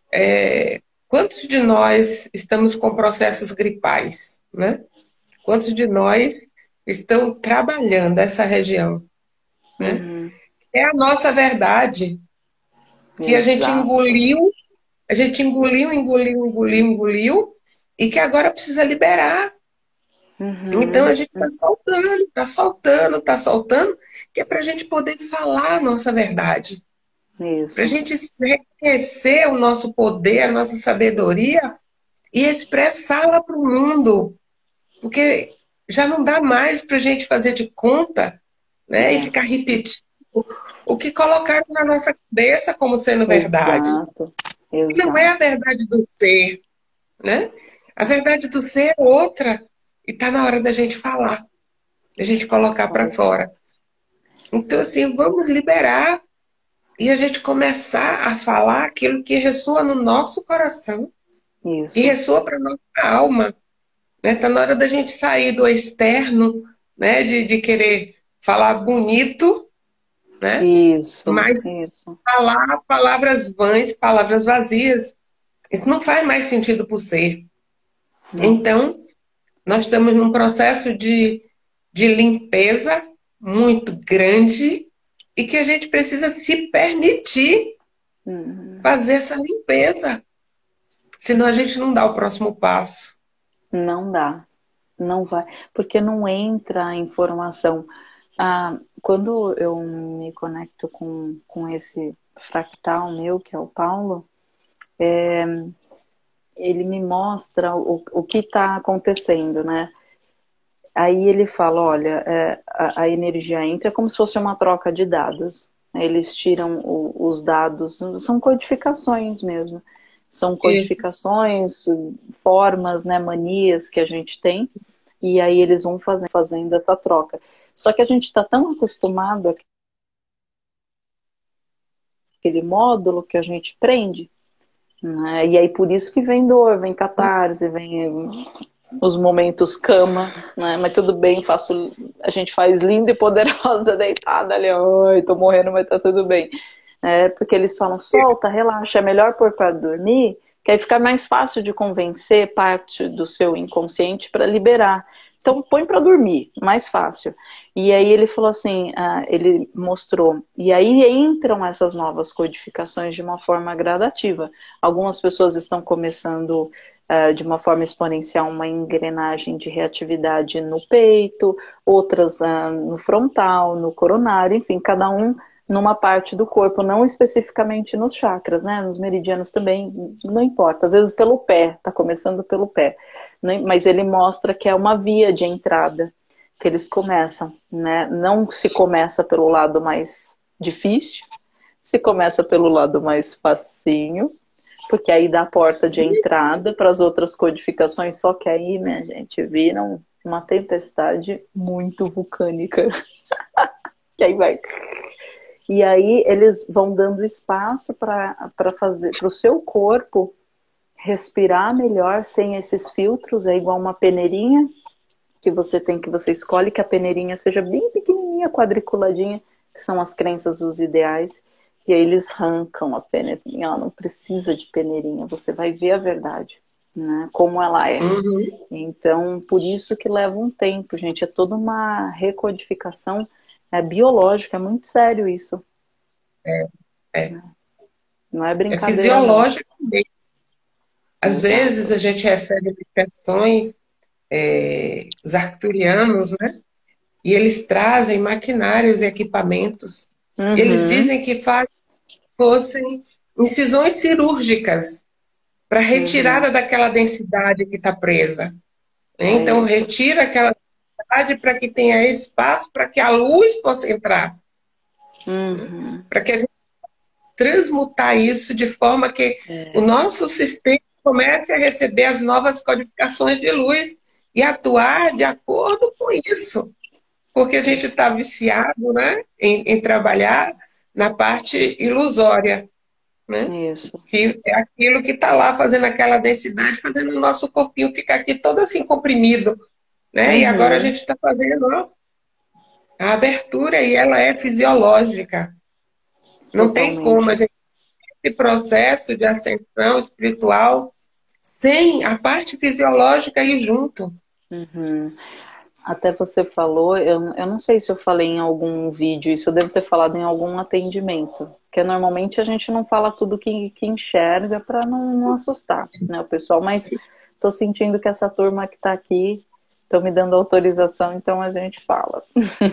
É, quantos de nós estamos com processos gripais, né? Quantos de nós estão trabalhando essa região, né? Uhum. É a nossa verdade que a gente Exato. engoliu, a gente engoliu, engoliu, engoliu, engoliu e que agora precisa liberar. Então Uhum. a gente está soltando, está soltando, está soltando, que é para a gente poder falar a nossa verdade, para a Isso. gente reconhecer o nosso poder, a nossa sabedoria e expressá-la para o mundo, porque já não dá mais para a gente fazer de conta, né, e É. ficar repetindo o que colocaram na nossa cabeça como sendo verdade. Exato. E não é a Exato. verdade do ser, né? A verdade do ser é outra. e está na hora da gente falar, da gente colocar para fora. Então, assim, vamos liberar e a gente começar a falar aquilo que ressoa no nosso coração, Isso. que ressoa para a nossa alma. Está, né? Na hora da gente sair do externo, né? de, de querer falar bonito, né? Isso, mas isso. falar palavras vãs, palavras vazias. Isso não faz mais sentido para o ser. Não. Então, nós estamos num processo de, de limpeza muito grande e que a gente precisa se permitir Uhum. fazer essa limpeza. Senão a gente não dá o próximo passo. Não dá. Não vai. Porque não entra a informação. Ah, quando eu me conecto com, com esse fractal meu, que é o Paulo, é, ele me mostra o, o que está acontecendo, né? Aí ele fala, olha, é, a, a energia entra é como se fosse uma troca de dados. Eles tiram o, os dados, são codificações mesmo. São codificações, formas, né, manias que a gente tem, e aí eles vão fazendo, fazendo essa troca. Só que a gente está tão acostumado àquele módulo que a gente prende, né? E aí por isso que vem dor, vem catarse, vem os momentos cama, né? Mas tudo bem, faço, a gente faz linda e poderosa deitada ali, ai, tô morrendo, mas tá tudo bem. É, porque eles falam, solta, relaxa, é melhor pôr para dormir, que aí fica mais fácil de convencer parte do seu inconsciente para liberar. Então põe para dormir, mais fácil. E aí ele falou assim, ah, ele mostrou, e aí entram essas novas codificações de uma forma gradativa. Algumas pessoas estão começando uh, de uma forma exponencial uma engrenagem de reatividade no peito, outras uh, no frontal, no coronário, enfim, cada um numa parte do corpo, não especificamente nos chakras, né? Nos meridianos também, não importa. Às vezes pelo pé, tá começando pelo pé. Mas ele mostra que é uma via de entrada que eles começam, né? Não se começa pelo lado mais difícil, se começa pelo lado mais facinho, porque aí dá a porta de entrada para as outras codificações, só que aí, né, gente, viram uma tempestade muito vulcânica. Que aí vai... E aí eles vão dando espaço para fazer, para o seu corpo respirar melhor sem esses filtros. É igual uma peneirinha que você tem, que você escolhe que a peneirinha seja bem pequenininha, quadriculadinha, que são as crenças, os ideais. E aí eles arrancam a peneirinha. Ó, não precisa de peneirinha, você vai ver a verdade, né? Como ela é. Uhum. Então, por isso que leva um tempo, gente. É toda uma recodificação. É biológico, é muito sério isso. É, é. Não é É brincadeira, não. fisiológico mesmo. Às Exato. vezes a gente recebe questões, é, os arcturianos, né? E eles trazem maquinários e equipamentos. Uhum. Eles dizem que fazem, fossem incisões cirúrgicas para retirada Uhum. daquela densidade que está presa. É então, isso. retira aquela densidade para que tenha espaço para que a luz possa entrar. Uhum. Para que a gente transmutar isso de forma que É. o nosso sistema comece a receber as novas codificações de luz e atuar de acordo com isso. Porque a gente está viciado, né, em, em trabalhar na parte ilusória, né? Isso. Que é aquilo que está lá fazendo aquela densidade, fazendo o nosso corpinho ficar aqui todo assim comprimido, né? Uhum. E agora a gente está fazendo, ó, a abertura e ela é fisiológica. Não Totalmente. tem como a gente esse processo de ascensão espiritual sem a parte fisiológica ir junto. Uhum. Até você falou, eu, eu não sei se eu falei em algum vídeo, isso eu devo ter falado em algum atendimento, porque normalmente a gente não fala tudo que, que enxerga para não, não assustar, né, o pessoal, mas tô sentindo que essa turma que tá aqui estão me dando autorização, então a gente fala.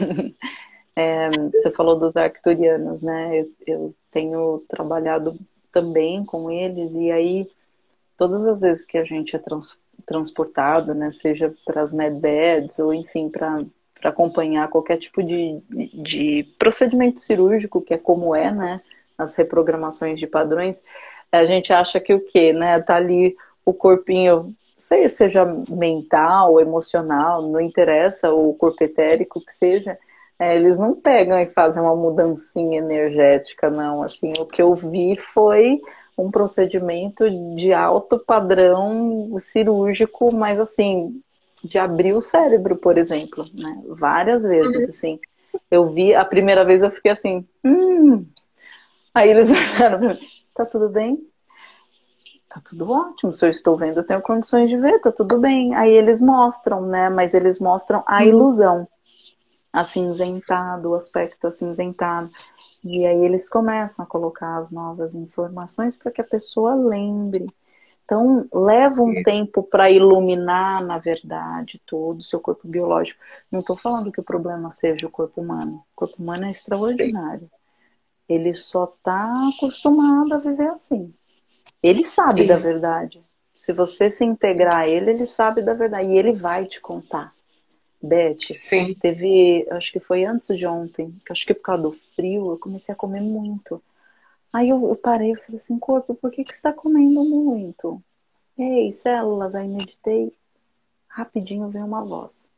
É, você falou dos arcturianos, né, eu, eu tenho trabalhado também com eles, e aí todas as vezes que a gente é trans, transportado, né, seja para as medbeds ou enfim para para acompanhar qualquer tipo de, de procedimento cirúrgico, que é como é, né, as reprogramações de padrões, a gente acha que o quê, né, tá ali o corpinho sei, seja mental, emocional, não interessa, o corpo etérico que seja, é, eles não pegam e fazem uma mudancinha energética, não. Assim, o que eu vi foi um procedimento de alto padrão cirúrgico, mas assim, de abrir o cérebro, por exemplo, né? Várias vezes, Uhum. assim. Eu vi, a primeira vez eu fiquei assim, hum. Aí eles olharam pra mim, tá tudo bem? Tá tudo ótimo, se eu estou vendo, eu tenho condições de ver, tá tudo bem. Aí eles mostram, né? Mas eles mostram a Uhum. ilusão, acinzentado, o aspecto acinzentado. E aí eles começam a colocar as novas informações para que a pessoa lembre. Então, leva um Isso. tempo para iluminar, na verdade, todo o seu corpo biológico. Não estou falando que o problema seja o corpo humano. O corpo humano é Sim. extraordinário. Ele só está acostumado a viver assim. Ele sabe da Isso. verdade. Se você se integrar a ele, ele sabe da verdade. E ele vai te contar. Beth, Sim. teve, acho que foi antes de ontem, que acho que por causa do frio, eu comecei a comer muito. Aí eu, eu parei e falei assim, corpo, por que, que você está comendo muito? Ei, células, aí meditei, rapidinho veio uma voz.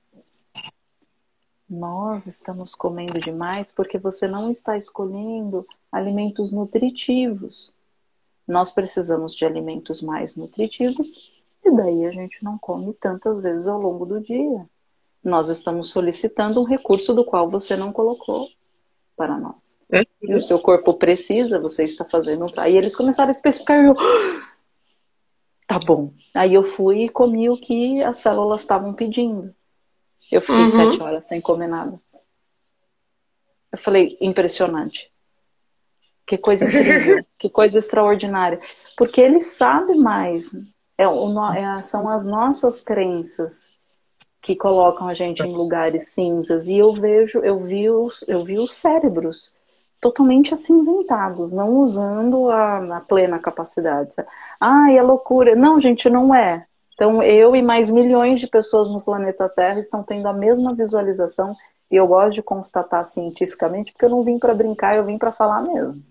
Nós estamos comendo demais porque você não está escolhendo alimentos nutritivos. Nós precisamos de alimentos mais nutritivos e daí a gente não come tantas vezes ao longo do dia. Nós estamos solicitando um recurso do qual você não colocou para nós. E o Uhum. seu corpo precisa, você está fazendo. Aí eles começaram a especificar. Eu, tá bom. Aí eu fui e comi o que as células estavam pedindo. Eu fiquei sete Uhum. horas sem comer nada. Eu falei, impressionante. Que coisa incrível. Que coisa extraordinária. Porque ele sabe mais. É, é, são as nossas crenças que colocam a gente em lugares cinzas. E eu vejo, eu vi os, eu vi os cérebros totalmente acinzentados, não usando a, a plena capacidade. Ah, é loucura. Não, gente, não é. Então, eu e mais milhões de pessoas no planeta Terra estão tendo a mesma visualização e eu gosto de constatar cientificamente porque eu não vim para brincar, eu vim para falar mesmo.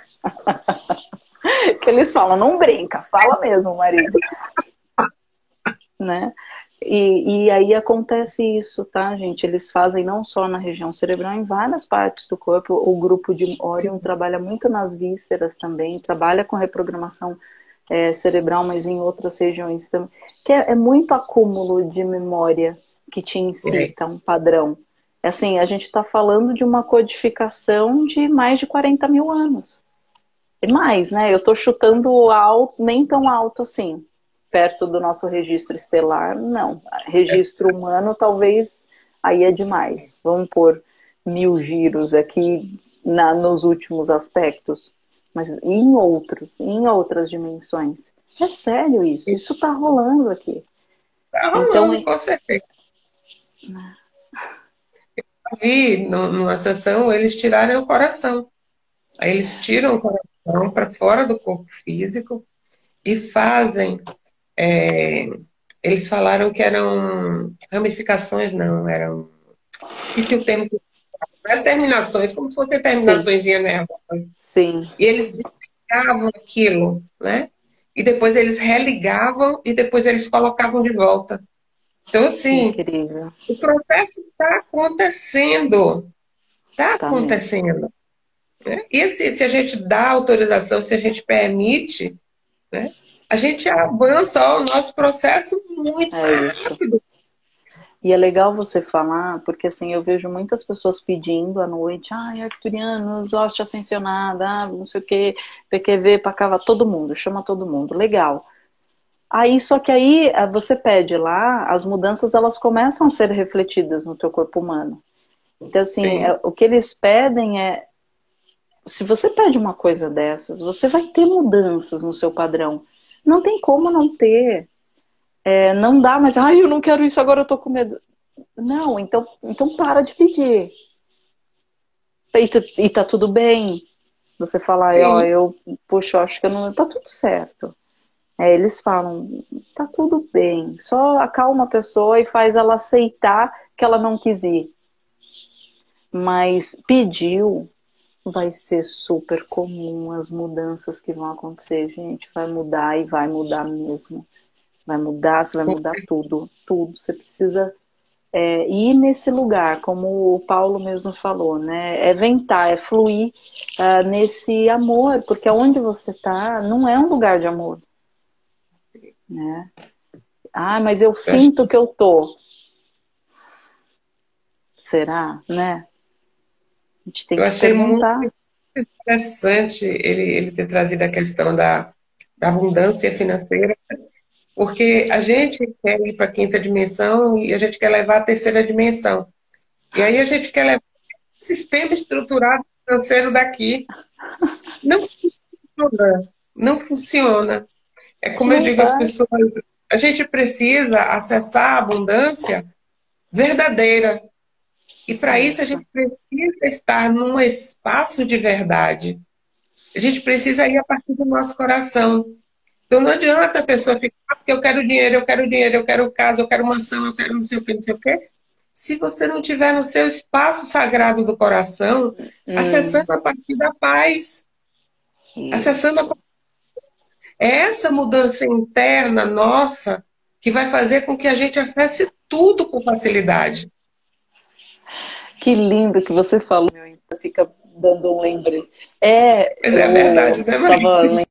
Que eles falam, não brinca, fala mesmo, marido. Né? E, e aí acontece isso, tá, gente? Eles fazem não só na região cerebral, em várias partes do corpo. O grupo de Orion Sim. trabalha muito nas vísceras também, trabalha com reprogramação é, cerebral, mas em outras regiões também. Que é, é muito acúmulo de memória que te É. incita um padrão. É assim, a gente está falando de uma codificação de mais de quarenta mil anos. E mais, né? Eu estou chutando alto, nem tão alto assim perto do nosso registro estelar, não. Registro humano, talvez, aí é demais. Vamos pôr mil giros aqui na, nos últimos aspectos, mas em outros, em outras dimensões. É sério isso, isso está rolando aqui. Tá Então, rolando, é... com certeza. Vi no- numa sessão, eles tiraram o coração. Aí eles tiram o coração para fora do corpo físico e fazem. é, Eles falaram que eram ramificações, não, eram. Esqueci o termo. As terminações, como se fossem sim, terminações nervosas. sim, E eles desligavam aquilo, né? E depois eles religavam e depois eles colocavam de volta. Então, assim, incrível. o processo está acontecendo. Está Tá mesmo. acontecendo. Né? E se, se a gente dá autorização, se a gente permite, né, a gente avança ó, o nosso processo muito É mais isso. rápido. E é legal você falar, porque assim, eu vejo muitas pessoas pedindo à noite, ai, arcturianos, hoste ascensionada, ah, não sei o que, P Q V, Pacava, todo mundo, chama todo mundo, legal. Aí, só que aí eh, você pede lá, as mudanças elas começam a ser refletidas no teu corpo humano. Então, assim, Sim, é, o que eles pedem é, se você pede uma coisa dessas, você vai ter mudanças no seu padrão. Não tem como não ter. É, não dá, mas, ai, eu não quero isso, agora eu tô com medo. Não, então, então para de pedir. E, tu- e tá tudo bem. Você falar, ó, sim, eu, puxa, eu acho que eu não. Tá tudo certo. É, eles falam, tá tudo bem. Só acalma a pessoa e faz ela aceitar que ela não quis ir. Mas pediu, vai ser super comum as mudanças que vão acontecer, gente. Vai mudar e vai mudar mesmo. Vai mudar, você vai Com mudar tudo, tudo. Você precisa é, ir nesse lugar, como o Paulo mesmo falou, né? É ventar, é fluir uh, nesse amor, porque onde você está não é um lugar de amor, né? Ah, mas eu sinto que eu tô. Será, né? A gente tem Eu que achei muito perguntar. interessante ele, ele ter trazido a questão da, da abundância financeira, porque a gente quer ir para a quinta dimensão e a gente quer levar a terceira dimensão. E aí a gente quer levar o sistema estruturado financeiro daqui. Não funciona. Não funciona. É como eu Não digo às vai. pessoas, a gente precisa acessar a abundância verdadeira. E para isso a Isso. gente precisa estar num espaço de verdade. A gente precisa ir a partir do nosso coração. Então não adianta a pessoa ficar, "Ah, porque eu quero dinheiro, eu quero dinheiro, eu quero casa, eu quero mansão, eu quero não sei o que, não sei o quê. Se você não tiver no seu espaço sagrado do coração, Hum, acessando a partir da paz, acessando a... isso. É essa mudança interna nossa que vai fazer com que a gente acesse tudo com facilidade. Que lindo que você falou. Meu, então fica dando um lembrete. É, Mas é verdade, eu né, tava Maurício?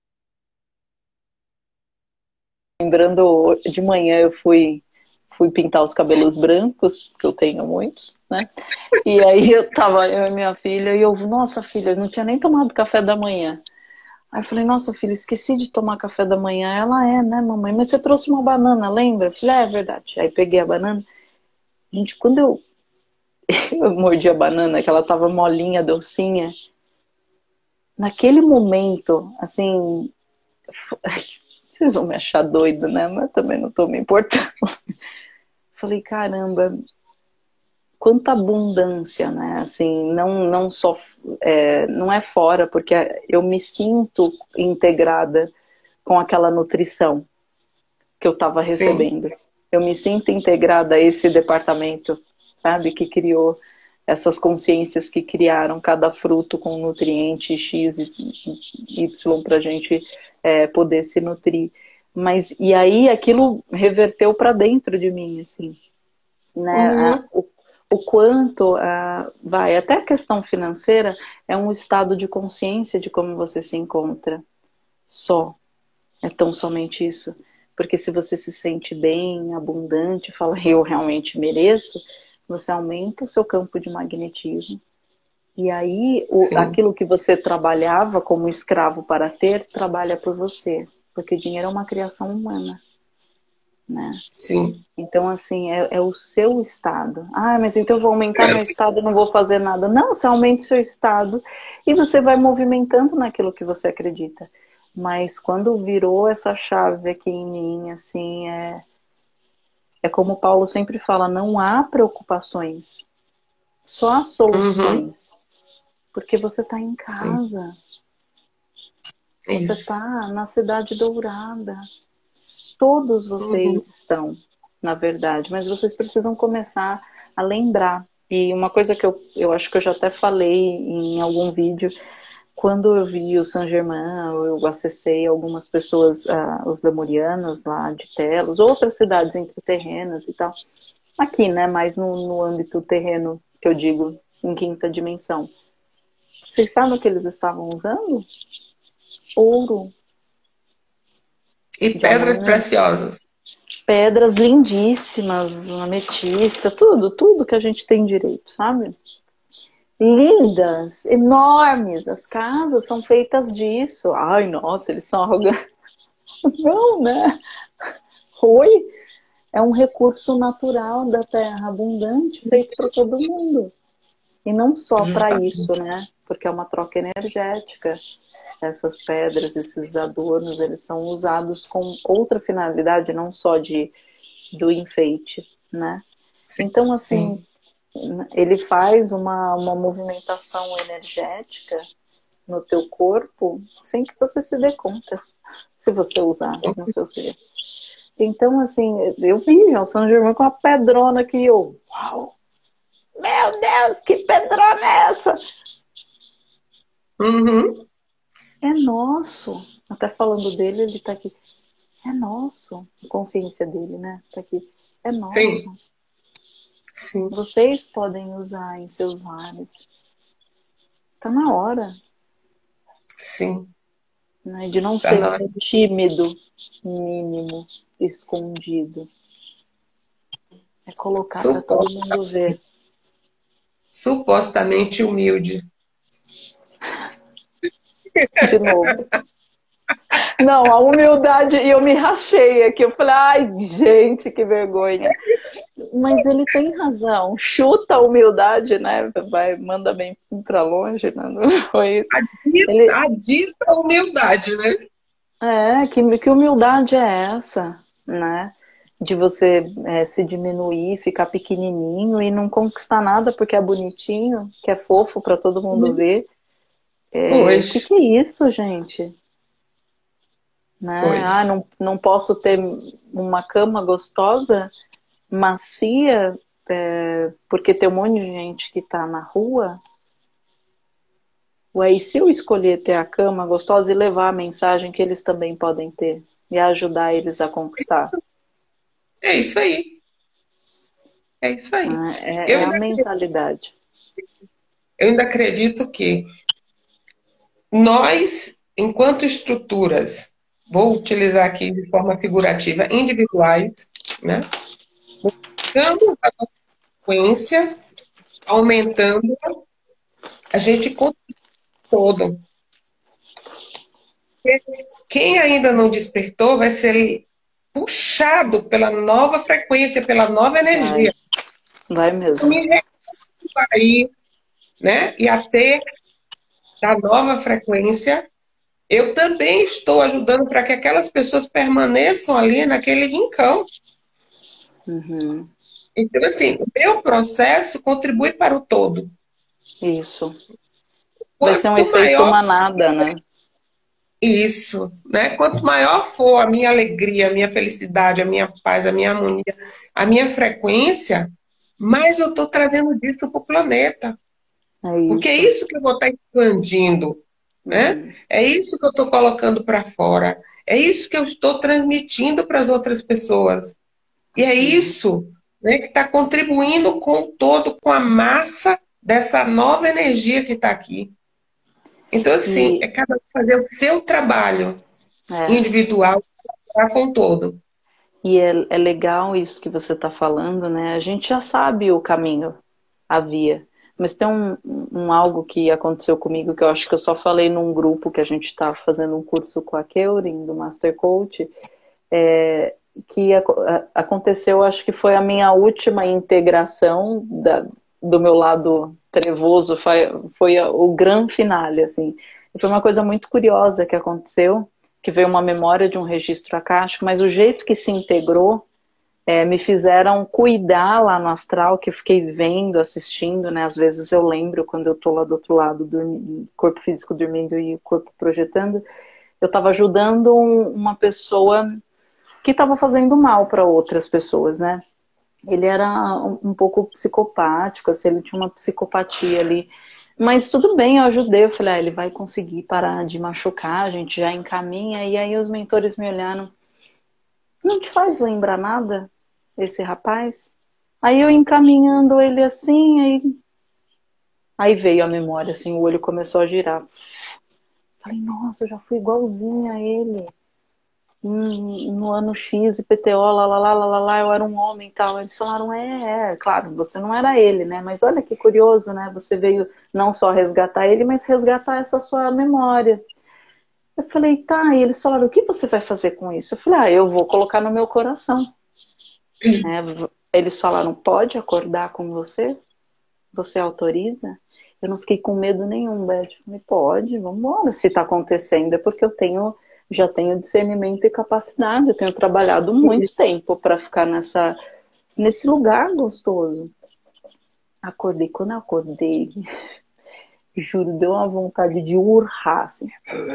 lembrando, de manhã eu fui, fui pintar os cabelos brancos, que eu tenho muitos, né? E aí eu tava, eu e minha filha, e eu, nossa filha, eu não tinha nem tomado café da manhã. Aí eu falei, nossa filha, esqueci de tomar café da manhã. Ela é, né, mamãe? Mas você trouxe uma banana, lembra? Eu falei, é, é verdade. Aí peguei a banana. Gente, quando eu, eu mordi a banana, que ela tava molinha, docinha, naquele momento, assim, vocês vão me achar doido, né? Mas também não tô me importando. Falei, caramba, quanta abundância, né? Assim, não, não só é, não é fora, porque eu me sinto integrada com aquela nutrição que eu estava Sim. recebendo. Eu me sinto integrada a esse departamento, sabe, que criou essas consciências que criaram cada fruto com nutriente X e Y para a gente é, poder se nutrir. Mas e aí aquilo reverteu para dentro de mim, assim, né? Uhum. O, o quanto uh, vai até a questão financeira é um estado de consciência de como você se encontra. Só é tão somente isso. Porque se você se sente bem, abundante, fala eu realmente mereço, você aumenta o seu campo de magnetismo. E aí o, Sim. aquilo que você trabalhava como escravo para ter, trabalha por você. Porque dinheiro é uma criação humana, né? Sim. Então, assim, é, é o seu estado. Ah, mas então eu vou aumentar meu estado e não vou fazer nada. Não, você aumenta o seu estado e você vai movimentando naquilo que você acredita. Mas quando virou essa chave aqui em mim, assim, é, é como o Paulo sempre fala, não há preocupações, só há Uhum. soluções. Porque você está em Sim. casa, você Isso. está na Cidade Dourada. Todos vocês Uhum. estão, na verdade, mas vocês precisam começar a lembrar. E uma coisa que eu, eu acho que eu já até falei em algum vídeo, quando eu vi o Saint Germain, eu acessei algumas pessoas, uh, os lemurianos lá de Telos, outras cidades intraterrenas e tal. Aqui, né, mais no, no âmbito terreno, que eu digo, em quinta dimensão. Vocês sabem o que eles estavam usando? Ouro, E pedras diamante, preciosas. pedras lindíssimas, ametista, tudo, tudo que a gente tem direito, sabe? Lindas, enormes, as casas são feitas disso. Ai, nossa, eles são arrogantes. Não, né? Oi, é um recurso natural da Terra, abundante, feito para todo mundo. E não só para isso, Justamente. né? Porque é uma troca energética. Essas pedras, esses adornos, eles são usados com outra finalidade, não só de do enfeite, né? Sim. Então, assim, Sim. ele faz uma, uma movimentação energética no teu corpo sem que você se dê conta, se você usar no seu ser. Então, assim, eu vi já o São Germain com uma pedrona que eu, uau, meu Deus, que pedrona é essa? Uhum. É nosso. Até falando dele, ele tá aqui. É nosso. A consciência dele, né? Tá aqui. É nosso. Sim, sim, Vocês podem usar em seus lares. Tá na hora, sim. né? De não Tá ser na hora. tímido, mínimo, escondido. É colocar para todo Suposta, mundo ver. supostamente humilde. De novo. Não, a humildade, e eu me rachei aqui. Eu falei, ai, gente, que vergonha. Mas ele tem razão. Chuta a humildade, né? Vai, manda bem pra longe, né? Não foi isso. A dita, Ele, a dita humildade, né? é, que, que humildade é essa, né? De você é, se diminuir, ficar pequenininho e não conquistar nada porque é bonitinho, que é fofo para todo mundo ver. É, o que Hoje, que é isso, gente? Né? Ah, hoje. não, não posso ter uma cama gostosa, macia, é, porque tem um monte de gente que está na rua. Ué, e se eu escolher ter a cama gostosa e levar a mensagem que eles também podem ter e ajudar eles a conquistar? É isso aí. É isso aí. Ah, é, Eu é a ainda, mentalidade. eu ainda acredito que nós, enquanto estruturas, vou utilizar aqui de forma figurativa, individuais, né? Buscamos a frequência, aumentando, a gente conta todo. Quem ainda não despertou vai ser puxado pela nova frequência, pela nova Vai, energia. vai Eu mesmo. me recuso a ir, né? E a ter da nova frequência, eu também estou ajudando para que aquelas pessoas permaneçam ali naquele rincão. Uhum. Então, assim, o meu processo contribui para o todo. Isso. Vai ser um Quanto efeito maior manada, né? isso, né? Quanto maior for a minha alegria, a minha felicidade, a minha paz, a minha harmonia, a minha frequência, mais eu estou trazendo disso para o planeta. É Porque é isso. isso que eu vou estar expandindo, né? Uhum. É isso que eu estou colocando para fora. É isso que eu estou transmitindo para as outras pessoas. E é Uhum. isso, né, que está contribuindo com o todo, com a massa dessa nova energia que está aqui. Então, assim, é E cada um fazer o seu trabalho é, individual para com o todo. e é, é legal isso que você está falando, né? A gente já sabe o caminho, a via. Mas tem um, um algo que aconteceu comigo que eu acho que eu só falei num grupo que a gente está fazendo um curso com a Keurin, do Master Coach, é, que a, a, aconteceu, acho que foi a minha última integração da, do meu lado trevoso, foi, foi a, o grande finale, assim. E foi uma coisa muito curiosa que aconteceu, que veio uma memória de um registro akáshico, mas o jeito que se integrou é, me fizeram cuidar lá no astral, que eu fiquei vendo, assistindo, né? Às vezes eu lembro quando eu tô lá do outro lado, dormindo, corpo físico dormindo e o corpo projetando, eu estava ajudando um, uma pessoa que estava fazendo mal para outras pessoas, né? Ele era um, um pouco psicopático, assim, ele tinha uma psicopatia ali. Mas tudo bem, eu ajudei. Eu falei, ah, ele vai conseguir parar de machucar, a gente já encaminha. E aí os mentores me olharam, não te faz lembrar nada esse rapaz? Aí eu encaminhando ele assim, aí, aí veio a memória, assim, o olho começou a girar. Falei, nossa, eu já fui igualzinha a ele. Hum, no ano X, I P T O, lá, lá, lá, lá, lá, lá, eu era um homem e tal. Eles falaram, é, é, claro, você não era ele, né? Mas olha que curioso, né? Você veio não só resgatar ele, mas resgatar essa sua memória. Eu falei, tá, e eles falaram, o que você vai fazer com isso? Eu falei, ah, eu vou colocar no meu coração. Né? Eles falaram, pode acordar com você? Você autoriza? Eu não fiquei com medo nenhum, Beth. Eu falei, pode, vamos embora. Se está acontecendo é porque eu tenho, já tenho discernimento e capacidade. Eu tenho trabalhado muito tempo para ficar nessa, nesse lugar gostoso. Acordei, quando eu acordei, juro, deu uma vontade de urrar, assim.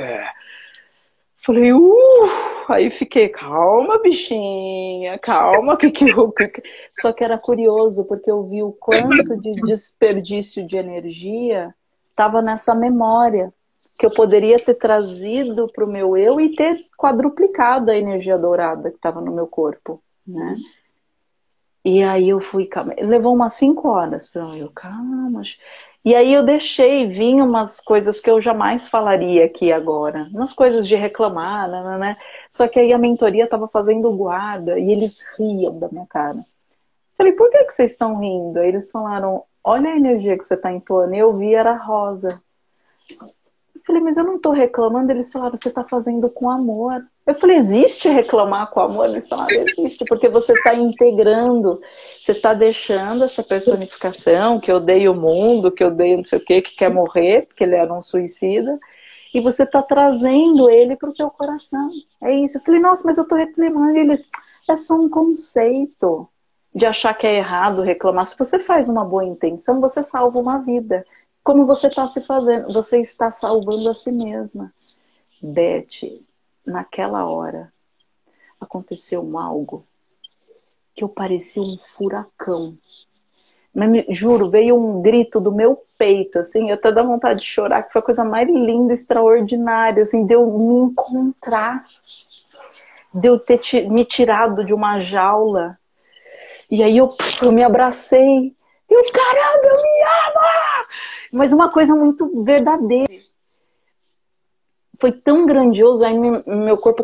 Falei, uh! Aí fiquei, calma, bichinha, calma, que que eu... Só que era curioso, porque eu vi o quanto de desperdício de energia estava nessa memória. que eu poderia ter trazido para o meu eu e ter quadruplicado a energia dourada que estava no meu corpo, né? E aí eu fui, calma, levou umas cinco horas para eu, calma. E aí eu deixei, vinha umas coisas que eu jamais falaria aqui agora, umas coisas de reclamar, né, né? Só que aí a mentoria estava fazendo guarda e eles riam da minha cara. Falei, por que que vocês estão rindo? Aí eles falaram, olha a energia que você está entoando. E eu vi, era rosa. Eu falei, mas eu não estou reclamando. Eles falaram, você está fazendo com amor. Eu falei, existe reclamar com amor? Eles falaram, existe, porque você está integrando, você está deixando essa personificação que odeia o mundo, que odeia não sei o quê, que quer morrer, porque ele era um suicida, e você está trazendo ele para o teu coração. É isso. Eu falei, nossa, mas eu estou reclamando. E eles, é só um conceito de achar que é errado reclamar. Se você faz uma boa intenção, você salva uma vida. Como você está se fazendo? Você está salvando a si mesma. Beth, naquela hora, aconteceu um algo que eu parecia um furacão. Mas, me, juro, veio um grito do meu peito, assim, eu até dá vontade de chorar, que foi a coisa mais linda, extraordinária, assim, de eu me encontrar, de eu ter me tirado de uma jaula. E aí eu, eu me abracei. E eu, caramba, eu me amo! Mas uma coisa muito verdadeira. Foi tão grandioso, aí meu corpo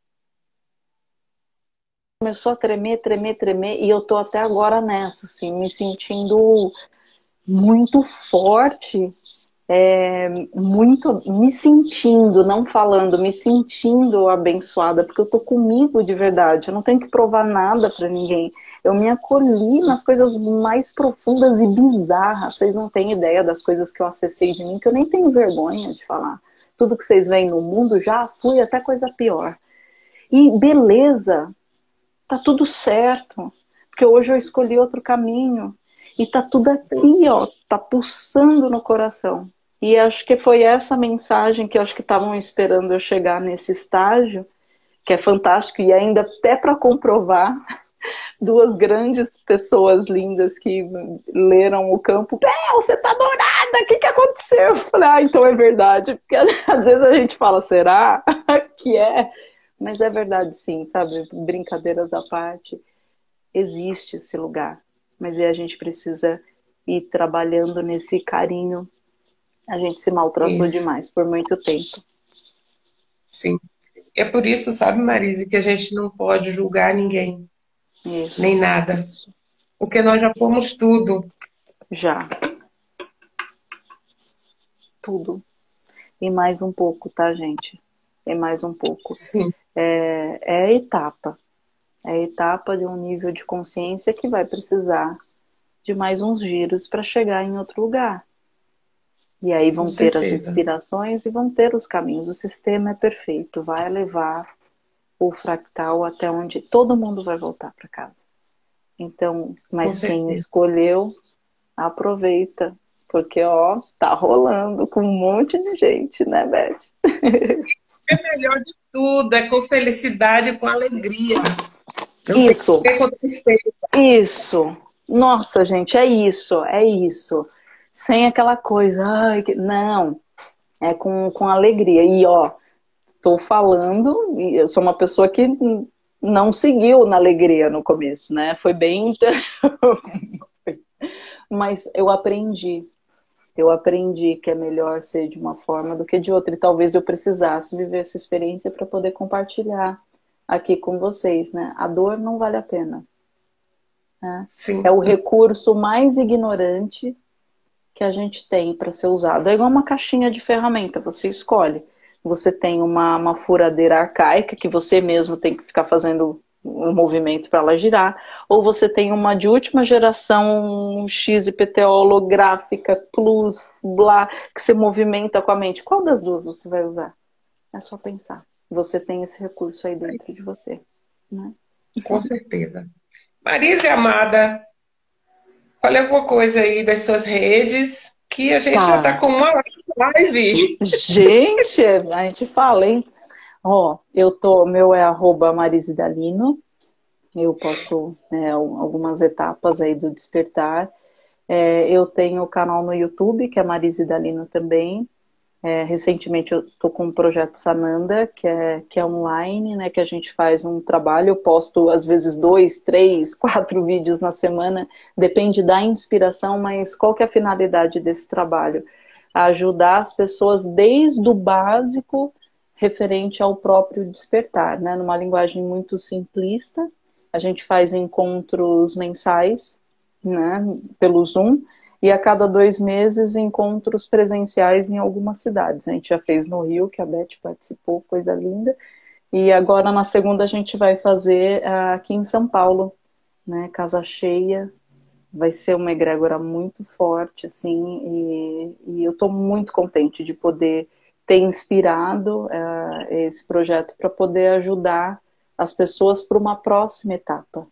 começou a tremer, tremer, tremer. E eu tô até agora nessa, assim, me sentindo muito forte. É, muito me sentindo, não falando, me sentindo abençoada, porque eu tô comigo de verdade. Eu não tenho que provar nada para ninguém. Eu me acolhi nas coisas mais profundas e bizarras. Vocês não têm ideia das coisas que eu acessei de mim, que eu nem tenho vergonha de falar. Tudo que vocês veem no mundo, já fui até coisa pior. E beleza, tá tudo certo, porque hoje eu escolhi outro caminho. E tá tudo assim, ó, tá pulsando no coração. E acho que foi essa mensagem que eu acho que estavam esperando eu chegar nesse estágio, que é fantástico, e ainda até para comprovar, duas grandes pessoas lindas que leram o campo. Bel, você tá dourada, o que que aconteceu? Eu falei, ah, então é verdade. Porque às vezes a gente fala, será que é? Mas é verdade sim, sabe? Brincadeiras à parte, existe esse lugar. Mas aí a gente precisa ir trabalhando nesse carinho. A gente se maltratou Isso. demais por muito tempo. Sim. É por isso, sabe, Marise, que a gente não pode julgar ninguém, Isso. nem nada. Porque nós já fomos tudo. Já. Tudo. E mais um pouco, tá, gente? E mais um pouco. Sim. É, é a etapa. É a etapa de um nível de consciência que vai precisar de mais uns giros para chegar em outro lugar. E aí vão Com ter as certeza. inspirações e vão ter os caminhos. O sistema é perfeito, vai levar o fractal até onde todo mundo vai voltar para casa. Então, mas quem escolheu, aproveita, porque ó, tá rolando com um monte de gente, né, Beth? É melhor de tudo, é com felicidade e com alegria. Não Isso. tem que ter com tristeza. Isso. Nossa, gente, é isso, é isso. Sem aquela coisa, ai, que... não. É com, com alegria. E ó, tô falando, eu sou uma pessoa que não seguiu na alegria no começo, né? Foi bem. Mas eu aprendi. Eu aprendi que é melhor ser de uma forma do que de outra. E talvez eu precisasse viver essa experiência para poder compartilhar aqui com vocês, né? A dor não vale a pena. Né? Sim. É o recurso mais ignorante que a gente tem para ser usado. É igual uma caixinha de ferramenta, você escolhe. Você tem uma, uma furadeira arcaica que você mesmo tem que ficar fazendo um movimento para ela girar, ou você tem uma de última geração X I P T O holográfica, plus, blá, que você movimenta com a mente. Qual das duas você vai usar? É só pensar. Você tem esse recurso aí dentro de você. Né? Com certeza. Marise amada, fale alguma coisa aí das suas redes, que a gente tá. já está com uma live. Gente, a gente fala, hein? Ó, eu tô, meu é arroba Marise Dalino. Eu posto é, algumas etapas aí do despertar. É, eu tenho o canal no YouTube, que é Marise Dalino também. É, recentemente eu estou com um projeto Sananda, que é, que é online, né, que a gente faz um trabalho, eu posto às vezes dois, três, quatro vídeos na semana, depende da inspiração, mas qual que é a finalidade desse trabalho? Ajudar as pessoas desde o básico referente ao próprio despertar, né, numa linguagem muito simplista. A gente faz encontros mensais, né, pelo Zoom, e a cada dois meses, encontros presenciais em algumas cidades. A gente já fez no Rio, que a Beth participou, coisa linda. E agora, na segunda, a gente vai fazer uh, aqui em São Paulo, né? Casa cheia. Vai ser uma egrégora muito forte, assim. E, e eu estou muito contente de poder ter inspirado uh, esse projeto para poder ajudar as pessoas para uma próxima etapa.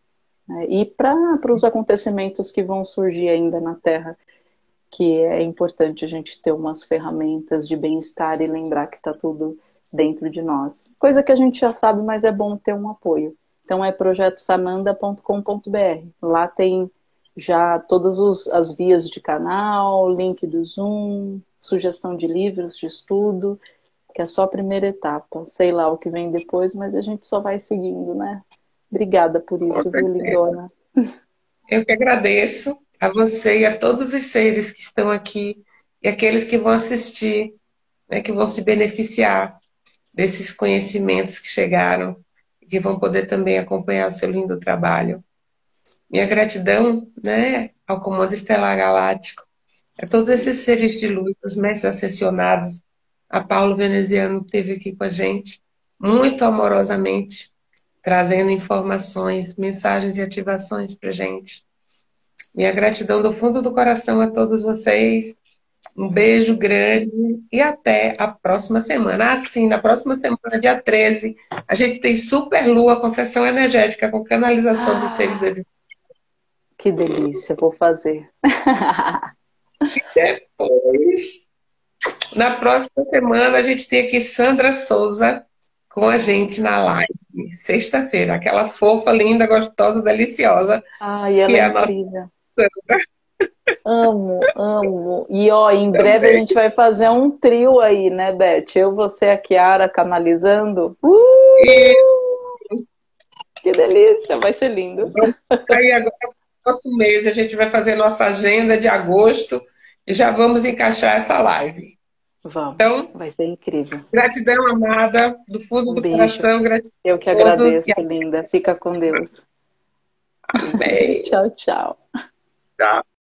E para os acontecimentos que vão surgir ainda na Terra, que é importante a gente ter umas ferramentas de bem-estar e lembrar que está tudo dentro de nós. Coisa que a gente já sabe, mas é bom ter um apoio. Então é projeto sananda ponto com ponto br. Lá tem já todas os, as vias de canal, link do Zoom, sugestão de livros de estudo, que é só a primeira etapa. Sei lá o que vem depois, mas a gente só vai seguindo, né? Obrigada por isso, viu, lindona? Eu que agradeço a você e a todos os seres que estão aqui e aqueles que vão assistir, né, que vão se beneficiar desses conhecimentos que chegaram e que vão poder também acompanhar o seu lindo trabalho. Minha gratidão, né, ao Comando Estelar Galáctico, a todos esses seres de luz, os mestres ascensionados, a Paulo Veneziano que esteve aqui com a gente, muito amorosamente, trazendo informações, mensagens de ativações para a gente. Minha gratidão do fundo do coração a todos vocês. Um beijo grande e até a próxima semana. Ah, sim, na próxima semana, dia treze, a gente tem Super Lua com sessão energética, com canalização dos seres da existência. Que delícia, vou fazer. Depois, na próxima semana, a gente tem aqui Sandra Souza com a gente na live. Sexta-feira, aquela fofa, linda, gostosa, deliciosa. Ai, ela que é, é a incrível. Nossa Sandra. Amo, amo. E ó, em Também. breve a gente vai fazer um trio aí, né, Beth? Eu, você e a Kiara canalizando. Uh! Isso. Que delícia, vai ser lindo. Aí agora, no próximo mês, a gente vai fazer nossa agenda de agosto e já vamos encaixar essa live. Vamos, então, vai ser incrível. Gratidão, amada, do fundo um do beijo. Coração. Gratidão. Eu que agradeço, linda. Fica com Deus. Amém. Tchau, tchau. Tchau.